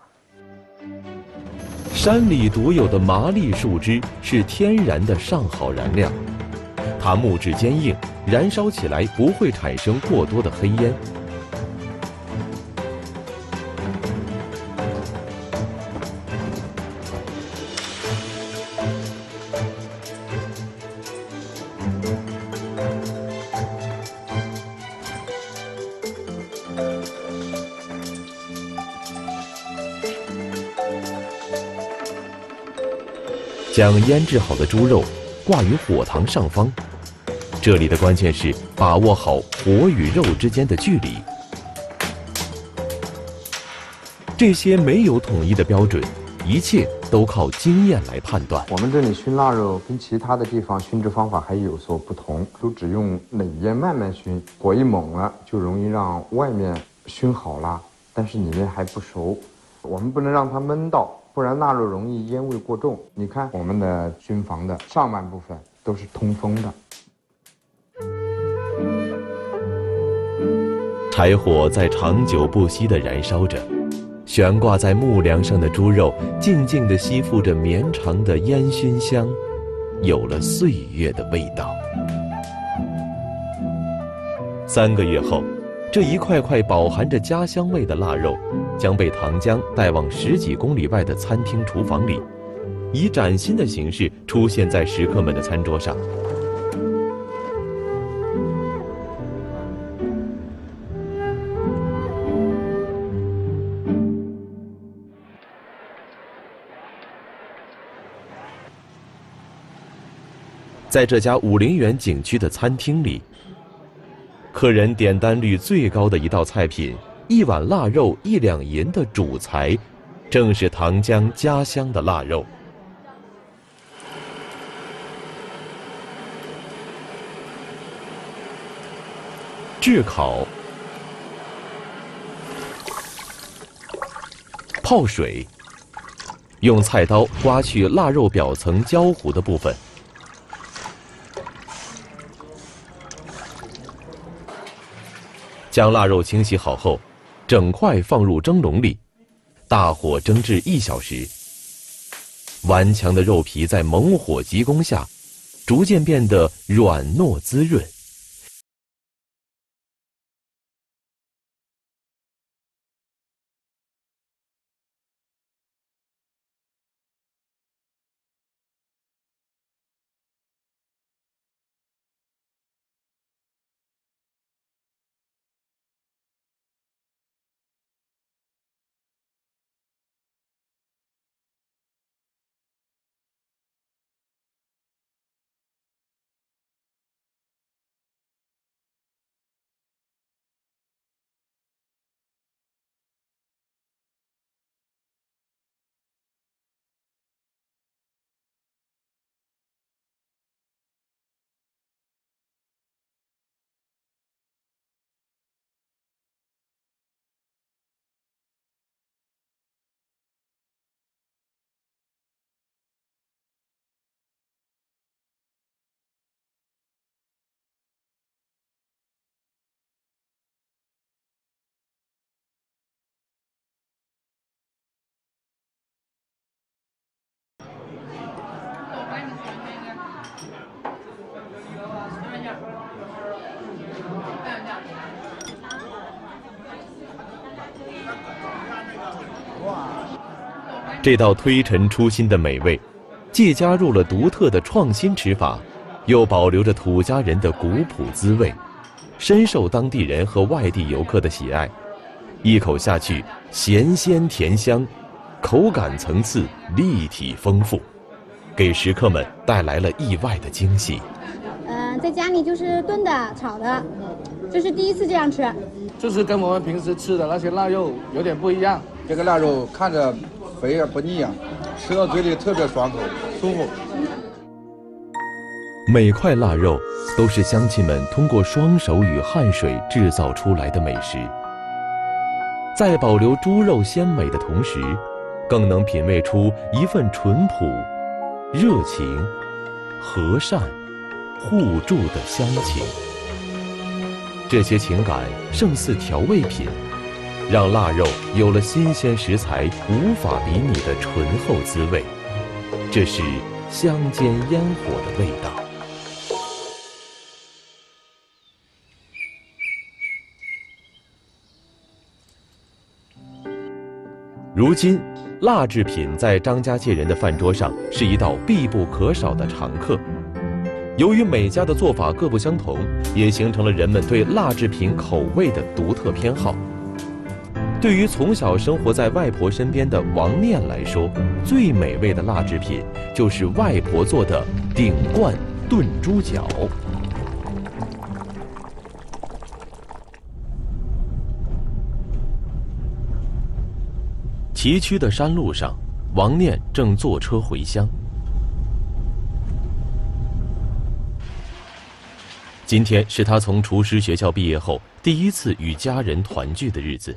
A: 山里独有的麻栗树枝是天然的上好燃料，它木质坚硬，燃烧起来不会产生过多的黑烟。将腌制好的猪肉挂于火塘上方，这里的关键是把握好火与肉之间的距离。这些没有统一的标准，一切都靠经验来判断。
Q: 我们这里熏腊肉跟其他的地方熏制方法还有所不同，都只用内烟慢慢熏，火一猛了就容易让外面熏好了，但是里面还不熟。我们不能让它焖到，不然腊肉容易烟味过重。你看我们的熏房的上半部分都是通风的。
A: 柴火在长久不息地燃烧着，悬挂在木梁上的猪肉静静地吸附着绵长的烟熏香，有了岁月的味道。3个月后，这一块块饱含着家乡味的腊肉将被唐江带往10几公里外的餐厅厨房里，以崭新的形式出现在食客们的餐桌上。在这家武陵源景区的餐厅里，客人点单率最高的一道菜品，1碗腊肉1两银的主材，正是唐江家乡的腊肉。炙烤、泡水，用菜刀刮去腊肉表层焦糊的部分。将腊肉清洗好后，整块放入蒸笼里，大火蒸至1小时。 顽强的肉皮在猛火急攻下，逐渐变得软糯滋润。这道推陈出新的美味，既加入了独特的创新吃法，又保留着土家人的古朴滋味，深受当地人和外地游客的喜爱。一口下去，咸鲜甜香，口感层次立体丰富，给食客们带来了意外的惊喜。
G: 在家里就是炖的、炒的，这是第一次这样吃。
H: 就是跟我们平时吃的那些腊肉有点不一样。
Q: 这个腊肉看着肥而不腻啊，吃到嘴里特别爽口，舒服。
A: 每块腊肉都是乡亲们通过双手与汗水制造出来的美食，在保留猪肉鲜美的同时，更能品味出一份淳朴、热情、和善、互助的乡情。这些情感胜似调味品，让腊肉有了新鲜食材无法比拟的醇厚滋味。这是乡间烟火的味道。如今，腊制品在张家界人的饭桌上是一道必不可少的常客。由于每家的做法各不相同，也形成了人们对腊制品口味的独特偏好。对于从小生活在外婆身边的王念来说，最美味的腊制品就是外婆做的顶冠炖猪脚。崎岖的山路上，王念正坐车回乡。今天是他从厨师学校毕业后第一次与家人团聚的日子。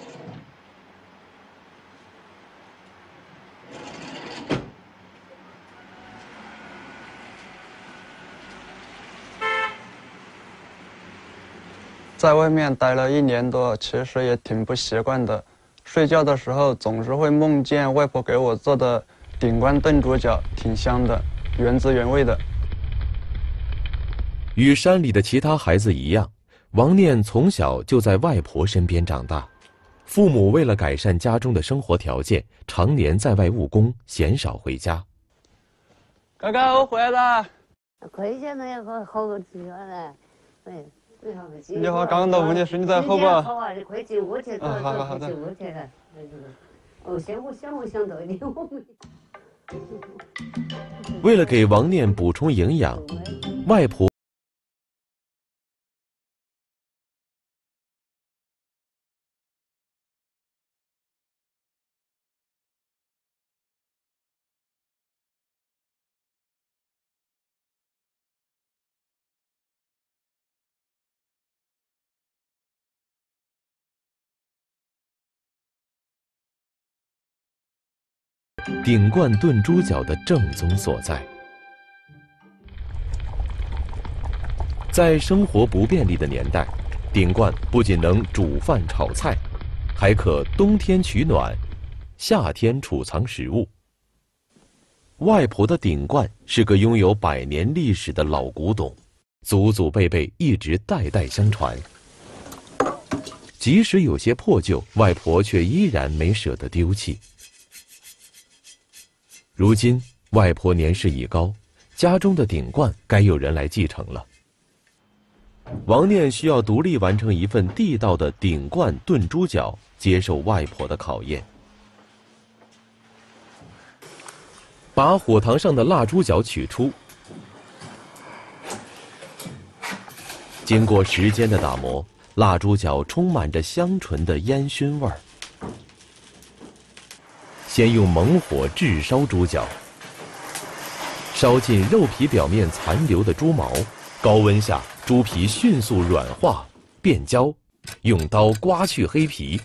D: 在外面待了1年多，其实也挺不习惯的。睡觉的时候总是会梦见外婆给我做的顶冠炖猪脚，挺香的，原汁原味的。
A: 与山里的其他孩子一样，王念从小就在外婆身边长大。父母为了改善家中的生活条件，常年在外务工，鲜少回家。
D: 哥哥，我回来了。
S: 快些那个好个吃了，
D: 你好，刚到屋里是你在后吧？
S: 好啊，你快进屋去，
D: 好的。
S: 进屋去了。哦，想到你，我们。
A: 为了给王念补充营养，外婆顶冠炖猪脚的正宗所在。在生活不便利的年代，顶冠不仅能煮饭炒菜，还可冬天取暖，夏天储藏食物。 外婆的顶罐是个拥有100年历史的老古董，祖祖辈辈一直代代相传。即使有些破旧，外婆却依然没舍得丢弃。如今外婆年事已高，家中的顶罐该有人来继承了。王念需要独立完成一份地道的顶罐炖猪脚，接受外婆的考验。把火塘上的腊猪脚取出，经过时间的打磨，腊猪脚充满着香醇的烟熏味儿。先用猛火炙烧猪脚，烧尽肉皮表面残留的猪毛，高温下猪皮迅速软化变焦，用刀刮去黑皮，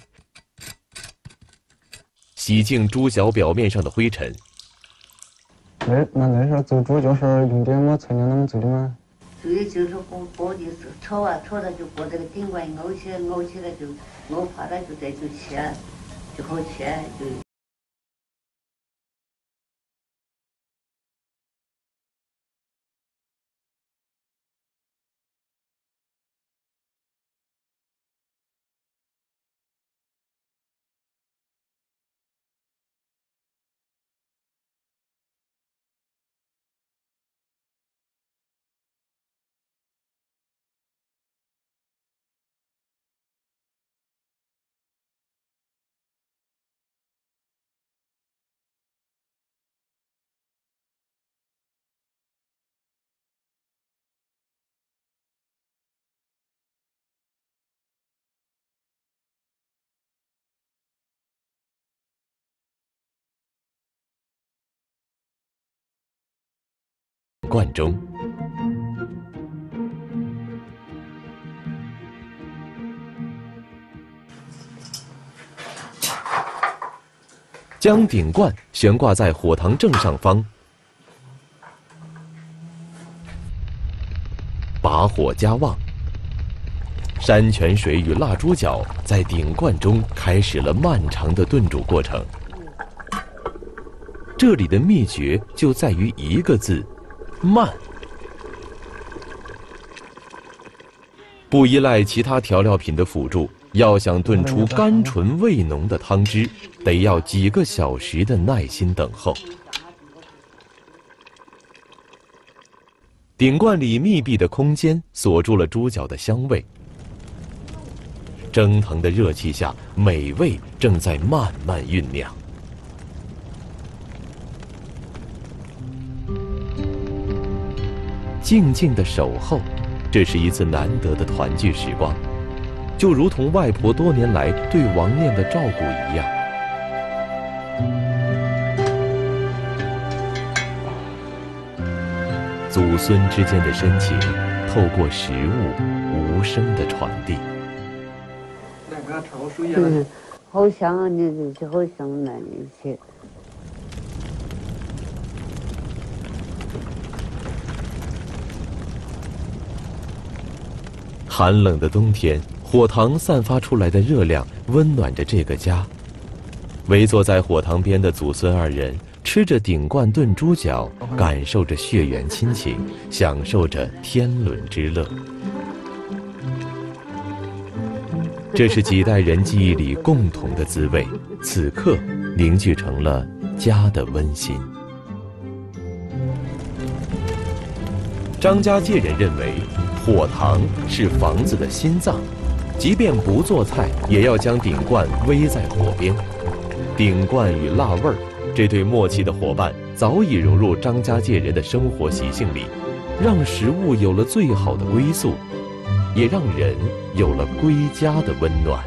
A: 洗净猪脚表面上的灰尘。
D: 那是做猪就是用点么材料那么做的吗？
S: 做的就是锅就是炒了就锅这个顶罐熬起来就熬化了就再就切，就好切就。
A: 罐中，将顶罐悬挂在火塘正上方，把火加旺。山泉水与腊猪脚在顶罐中开始了漫长的炖煮过程。这里的秘诀就在于一个字：慢。不依赖其他调料品的辅助，要想炖出甘醇味浓的汤汁，得要几个小时的耐心等候。顶罐里密闭的空间锁住了猪脚的香味，蒸腾的热气下，美味正在慢慢酝酿。静静的守候，这是一次难得的团聚时光，就如同外婆多年来对王念的照顾一样。祖孙之间的深情，透过食物无声的传递。
S: 好香啊！你这好香那一些。
A: 寒冷的冬天，火塘散发出来的热量温暖着这个家。围坐在火塘边的祖孙二人，吃着顶罐炖猪脚，感受着血缘亲情，享受着天伦之乐。这是几代人记忆里共同的滋味，此刻凝聚成了家的温馨。张家界人认为，火塘是房子的心脏，即便不做菜，也要将顶罐煨在火边。顶罐与辣味儿，这对默契的伙伴早已融入张家界人的生活习性里，让食物有了最好的归宿，也让人有了归家的温暖。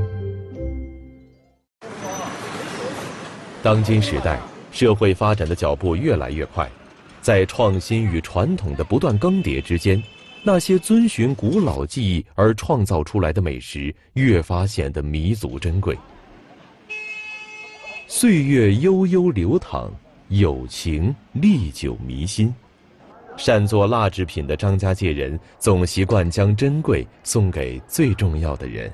A: 当今时代，社会发展的脚步越来越快，在创新与传统的不断更迭之间，那些遵循古老技艺而创造出来的美食，越发显得弥足珍贵。岁月悠悠流淌，友情历久弥新。善做蜡制品的张家界人，总习惯将珍贵送给最重要的人。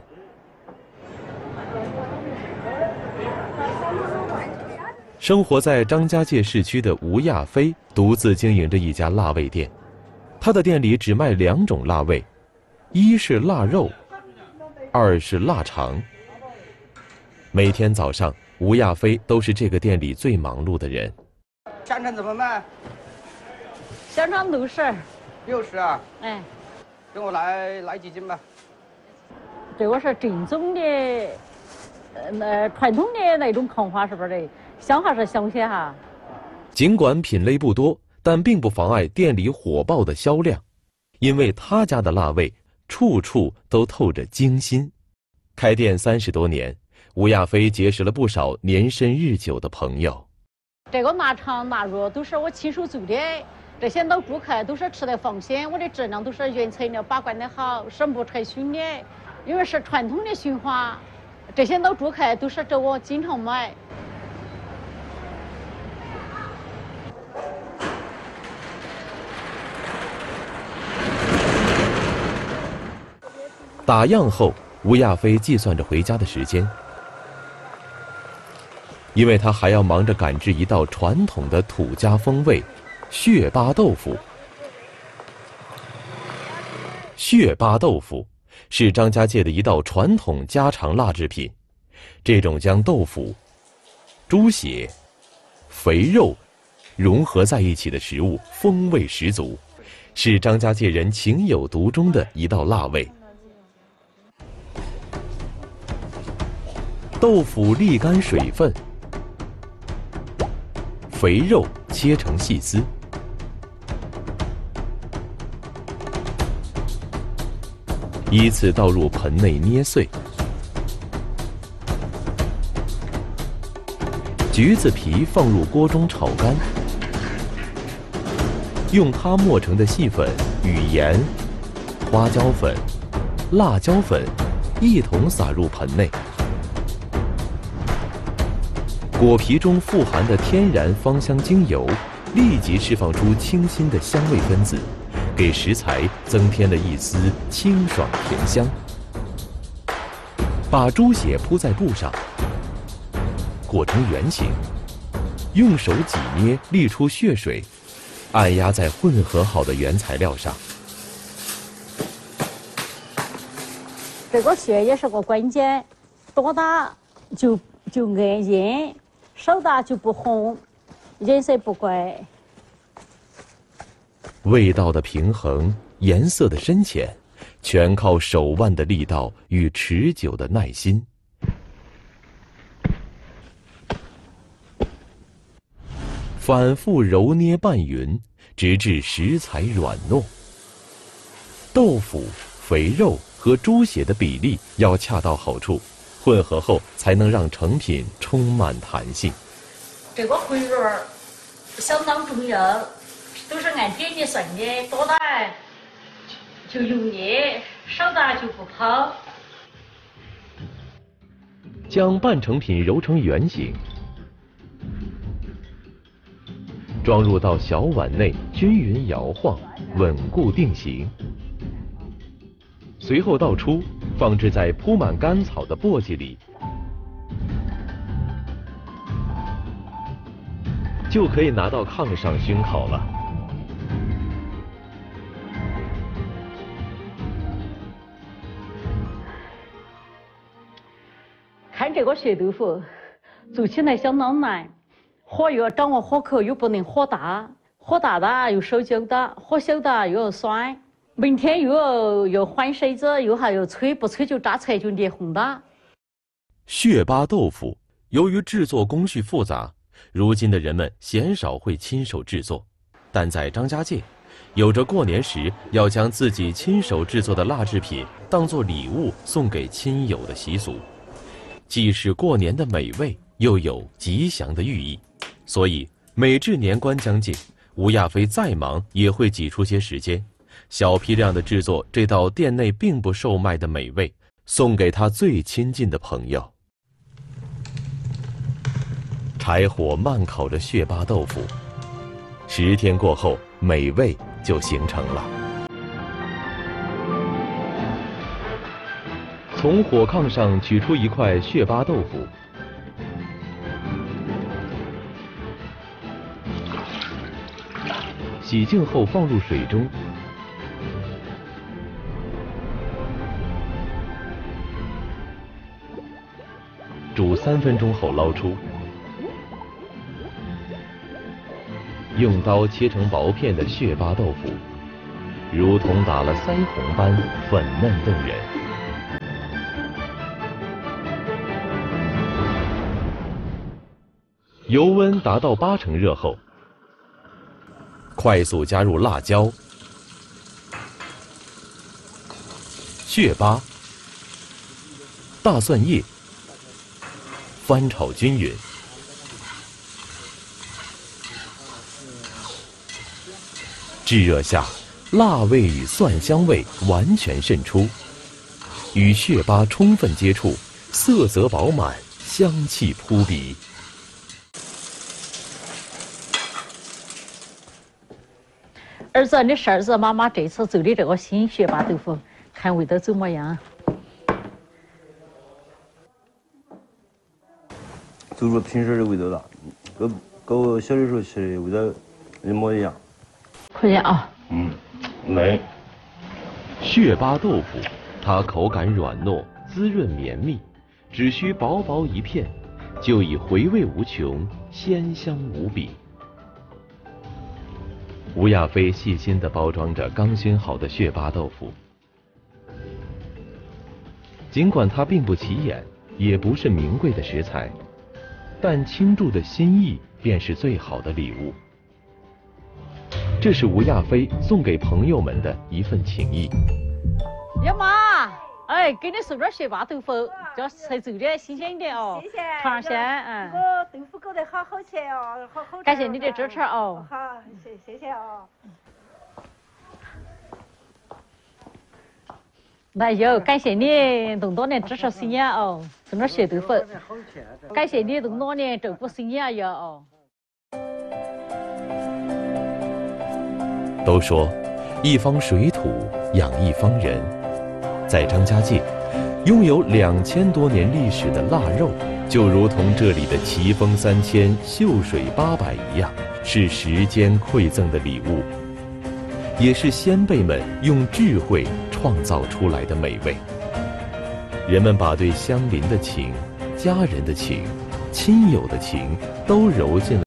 A: 生活在张家界市区的吴亚飞独自经营着一家腊味店，他的店里只卖2种腊味，一是腊肉，二是腊肠。每天早上，吴亚飞都是这个店里最忙碌的人。
W: 香肠怎么卖？
E: 香肠60。
W: 60啊？
E: 哎，
W: 给我来几斤吧。
E: 这个是正宗的，传统的那种抗花，是不是的？香还是香些哈？
A: 尽管品类不多，但并不妨碍店里火爆的销量，因为他家的腊味处处都透着精心。开店30多年，吴亚飞结识了不少年深日久的朋友。
E: 这个腊肠、腊肉都是我亲手做的，这些老顾客都是吃得放心，我的质量都是原材料把关得好，是不拆熏的。因为是传统的熏花，这些老顾客都是找我经常买。
A: 打烊后，吴亚飞计算着回家的时间，因为他还要忙着赶制一道传统的土家风味——血巴豆腐。血巴豆腐是张家界的一道传统家常腊制品，这种将豆腐、猪血、肥肉融合在一起的食物，风味十足，是张家界人情有独钟的一道腊味。豆腐沥干水分，肥肉切成细丝，依次倒入盆内捏碎。橘子皮放入锅中炒干，用它磨成的细粉与盐、花椒粉、辣椒粉一同撒入盆内。果皮中富含的天然芳香精油立即释放出清新的香味分子，给食材增添了一丝清爽甜香。把猪血铺在布上，裹成圆形，用手挤捏沥出血水，按压在混合好的原材料上。
E: 这个血也是个关键，多大就按硬，少大就不红，颜色不怪。
A: 味道的平衡，颜色的深浅，全靠手腕的力道与持久的耐心。反复揉捏拌匀，直至食材软糯。豆腐、肥肉和猪血的比例要恰到好处，混合后才能让成品充满弹性。
E: 这个回肉相当重要，都是按点的算的，多大就用力，少大就不抛。
A: 将半成品揉成圆形，装入到小碗内，均匀摇晃，稳固定型。随后倒出，放置在铺满干草的簸箕里，就可以拿到炕上熏烤了。
E: 看这个血豆腐，做起来相当难，火又要掌握火候，又不能火大，火大的又手焦的，火小的又要酸。明天又要换筛子，又还要吹，不吹就炸出来就裂红的。
A: 血巴豆腐由于制作工序复杂，如今的人们鲜少会亲手制作，但在张家界，有着过年时要将自己亲手制作的腊制品当作礼物送给亲友的习俗，既是过年的美味，又有吉祥的寓意。所以每至年关将近，吴亚飞再忙也会挤出些时间，小批量的制作这道店内并不售卖的美味，送给他最亲近的朋友。柴火慢烤着血巴豆腐，10天过后，美味就形成了。从火炕上取出一块血巴豆腐， 洗净后放入水中，煮3分钟后捞出，用刀切成薄片的血巴豆腐，如同打了腮红般粉嫩动人。油温达到80%热后，快速加入辣椒、血巴、大蒜叶，翻炒均匀。炙热下，辣味与蒜香味完全渗出，与血巴充分接触，色泽饱满，香气扑鼻。
E: 儿子，你是儿子，妈妈这次做的这个新血巴豆腐，看味道怎么样？
O: 就说平时的味道了，跟我小的时候吃的味道一模一样。
E: 可以啊。
A: 来。血巴豆腐，它口感软糯，滋润绵密，只需薄薄一片，就已回味无穷，鲜香无比。吴亚飞细心地包装着刚熏好的血巴豆腐，尽管它并不起眼，也不是名贵的食材，但倾注的心意便是最好的礼物。这是吴亚飞送给朋友们的一份情谊。
E: 呀妈，哎，给你送点血巴豆腐，要才做的新鲜一点哦，
T: 谢谢。
E: 尝鲜，
T: 这个豆腐搞得好好吃哦，好。
E: 感谢你的支持哦。
T: 好，谢谢哦。
E: 那有，感谢你这么多年支持新娘哦，送点血豆腐。感谢你这么多年照顾新娘呀哦。
A: 都说一方水土养一方人，在张家界，拥有2000多年历史的腊肉，就如同这里的奇峰3000、秀水800一样，是时间馈赠的礼物，也是先辈们用智慧创造出来的美味。人们把对乡邻的情、家人的情、亲友的情都揉进了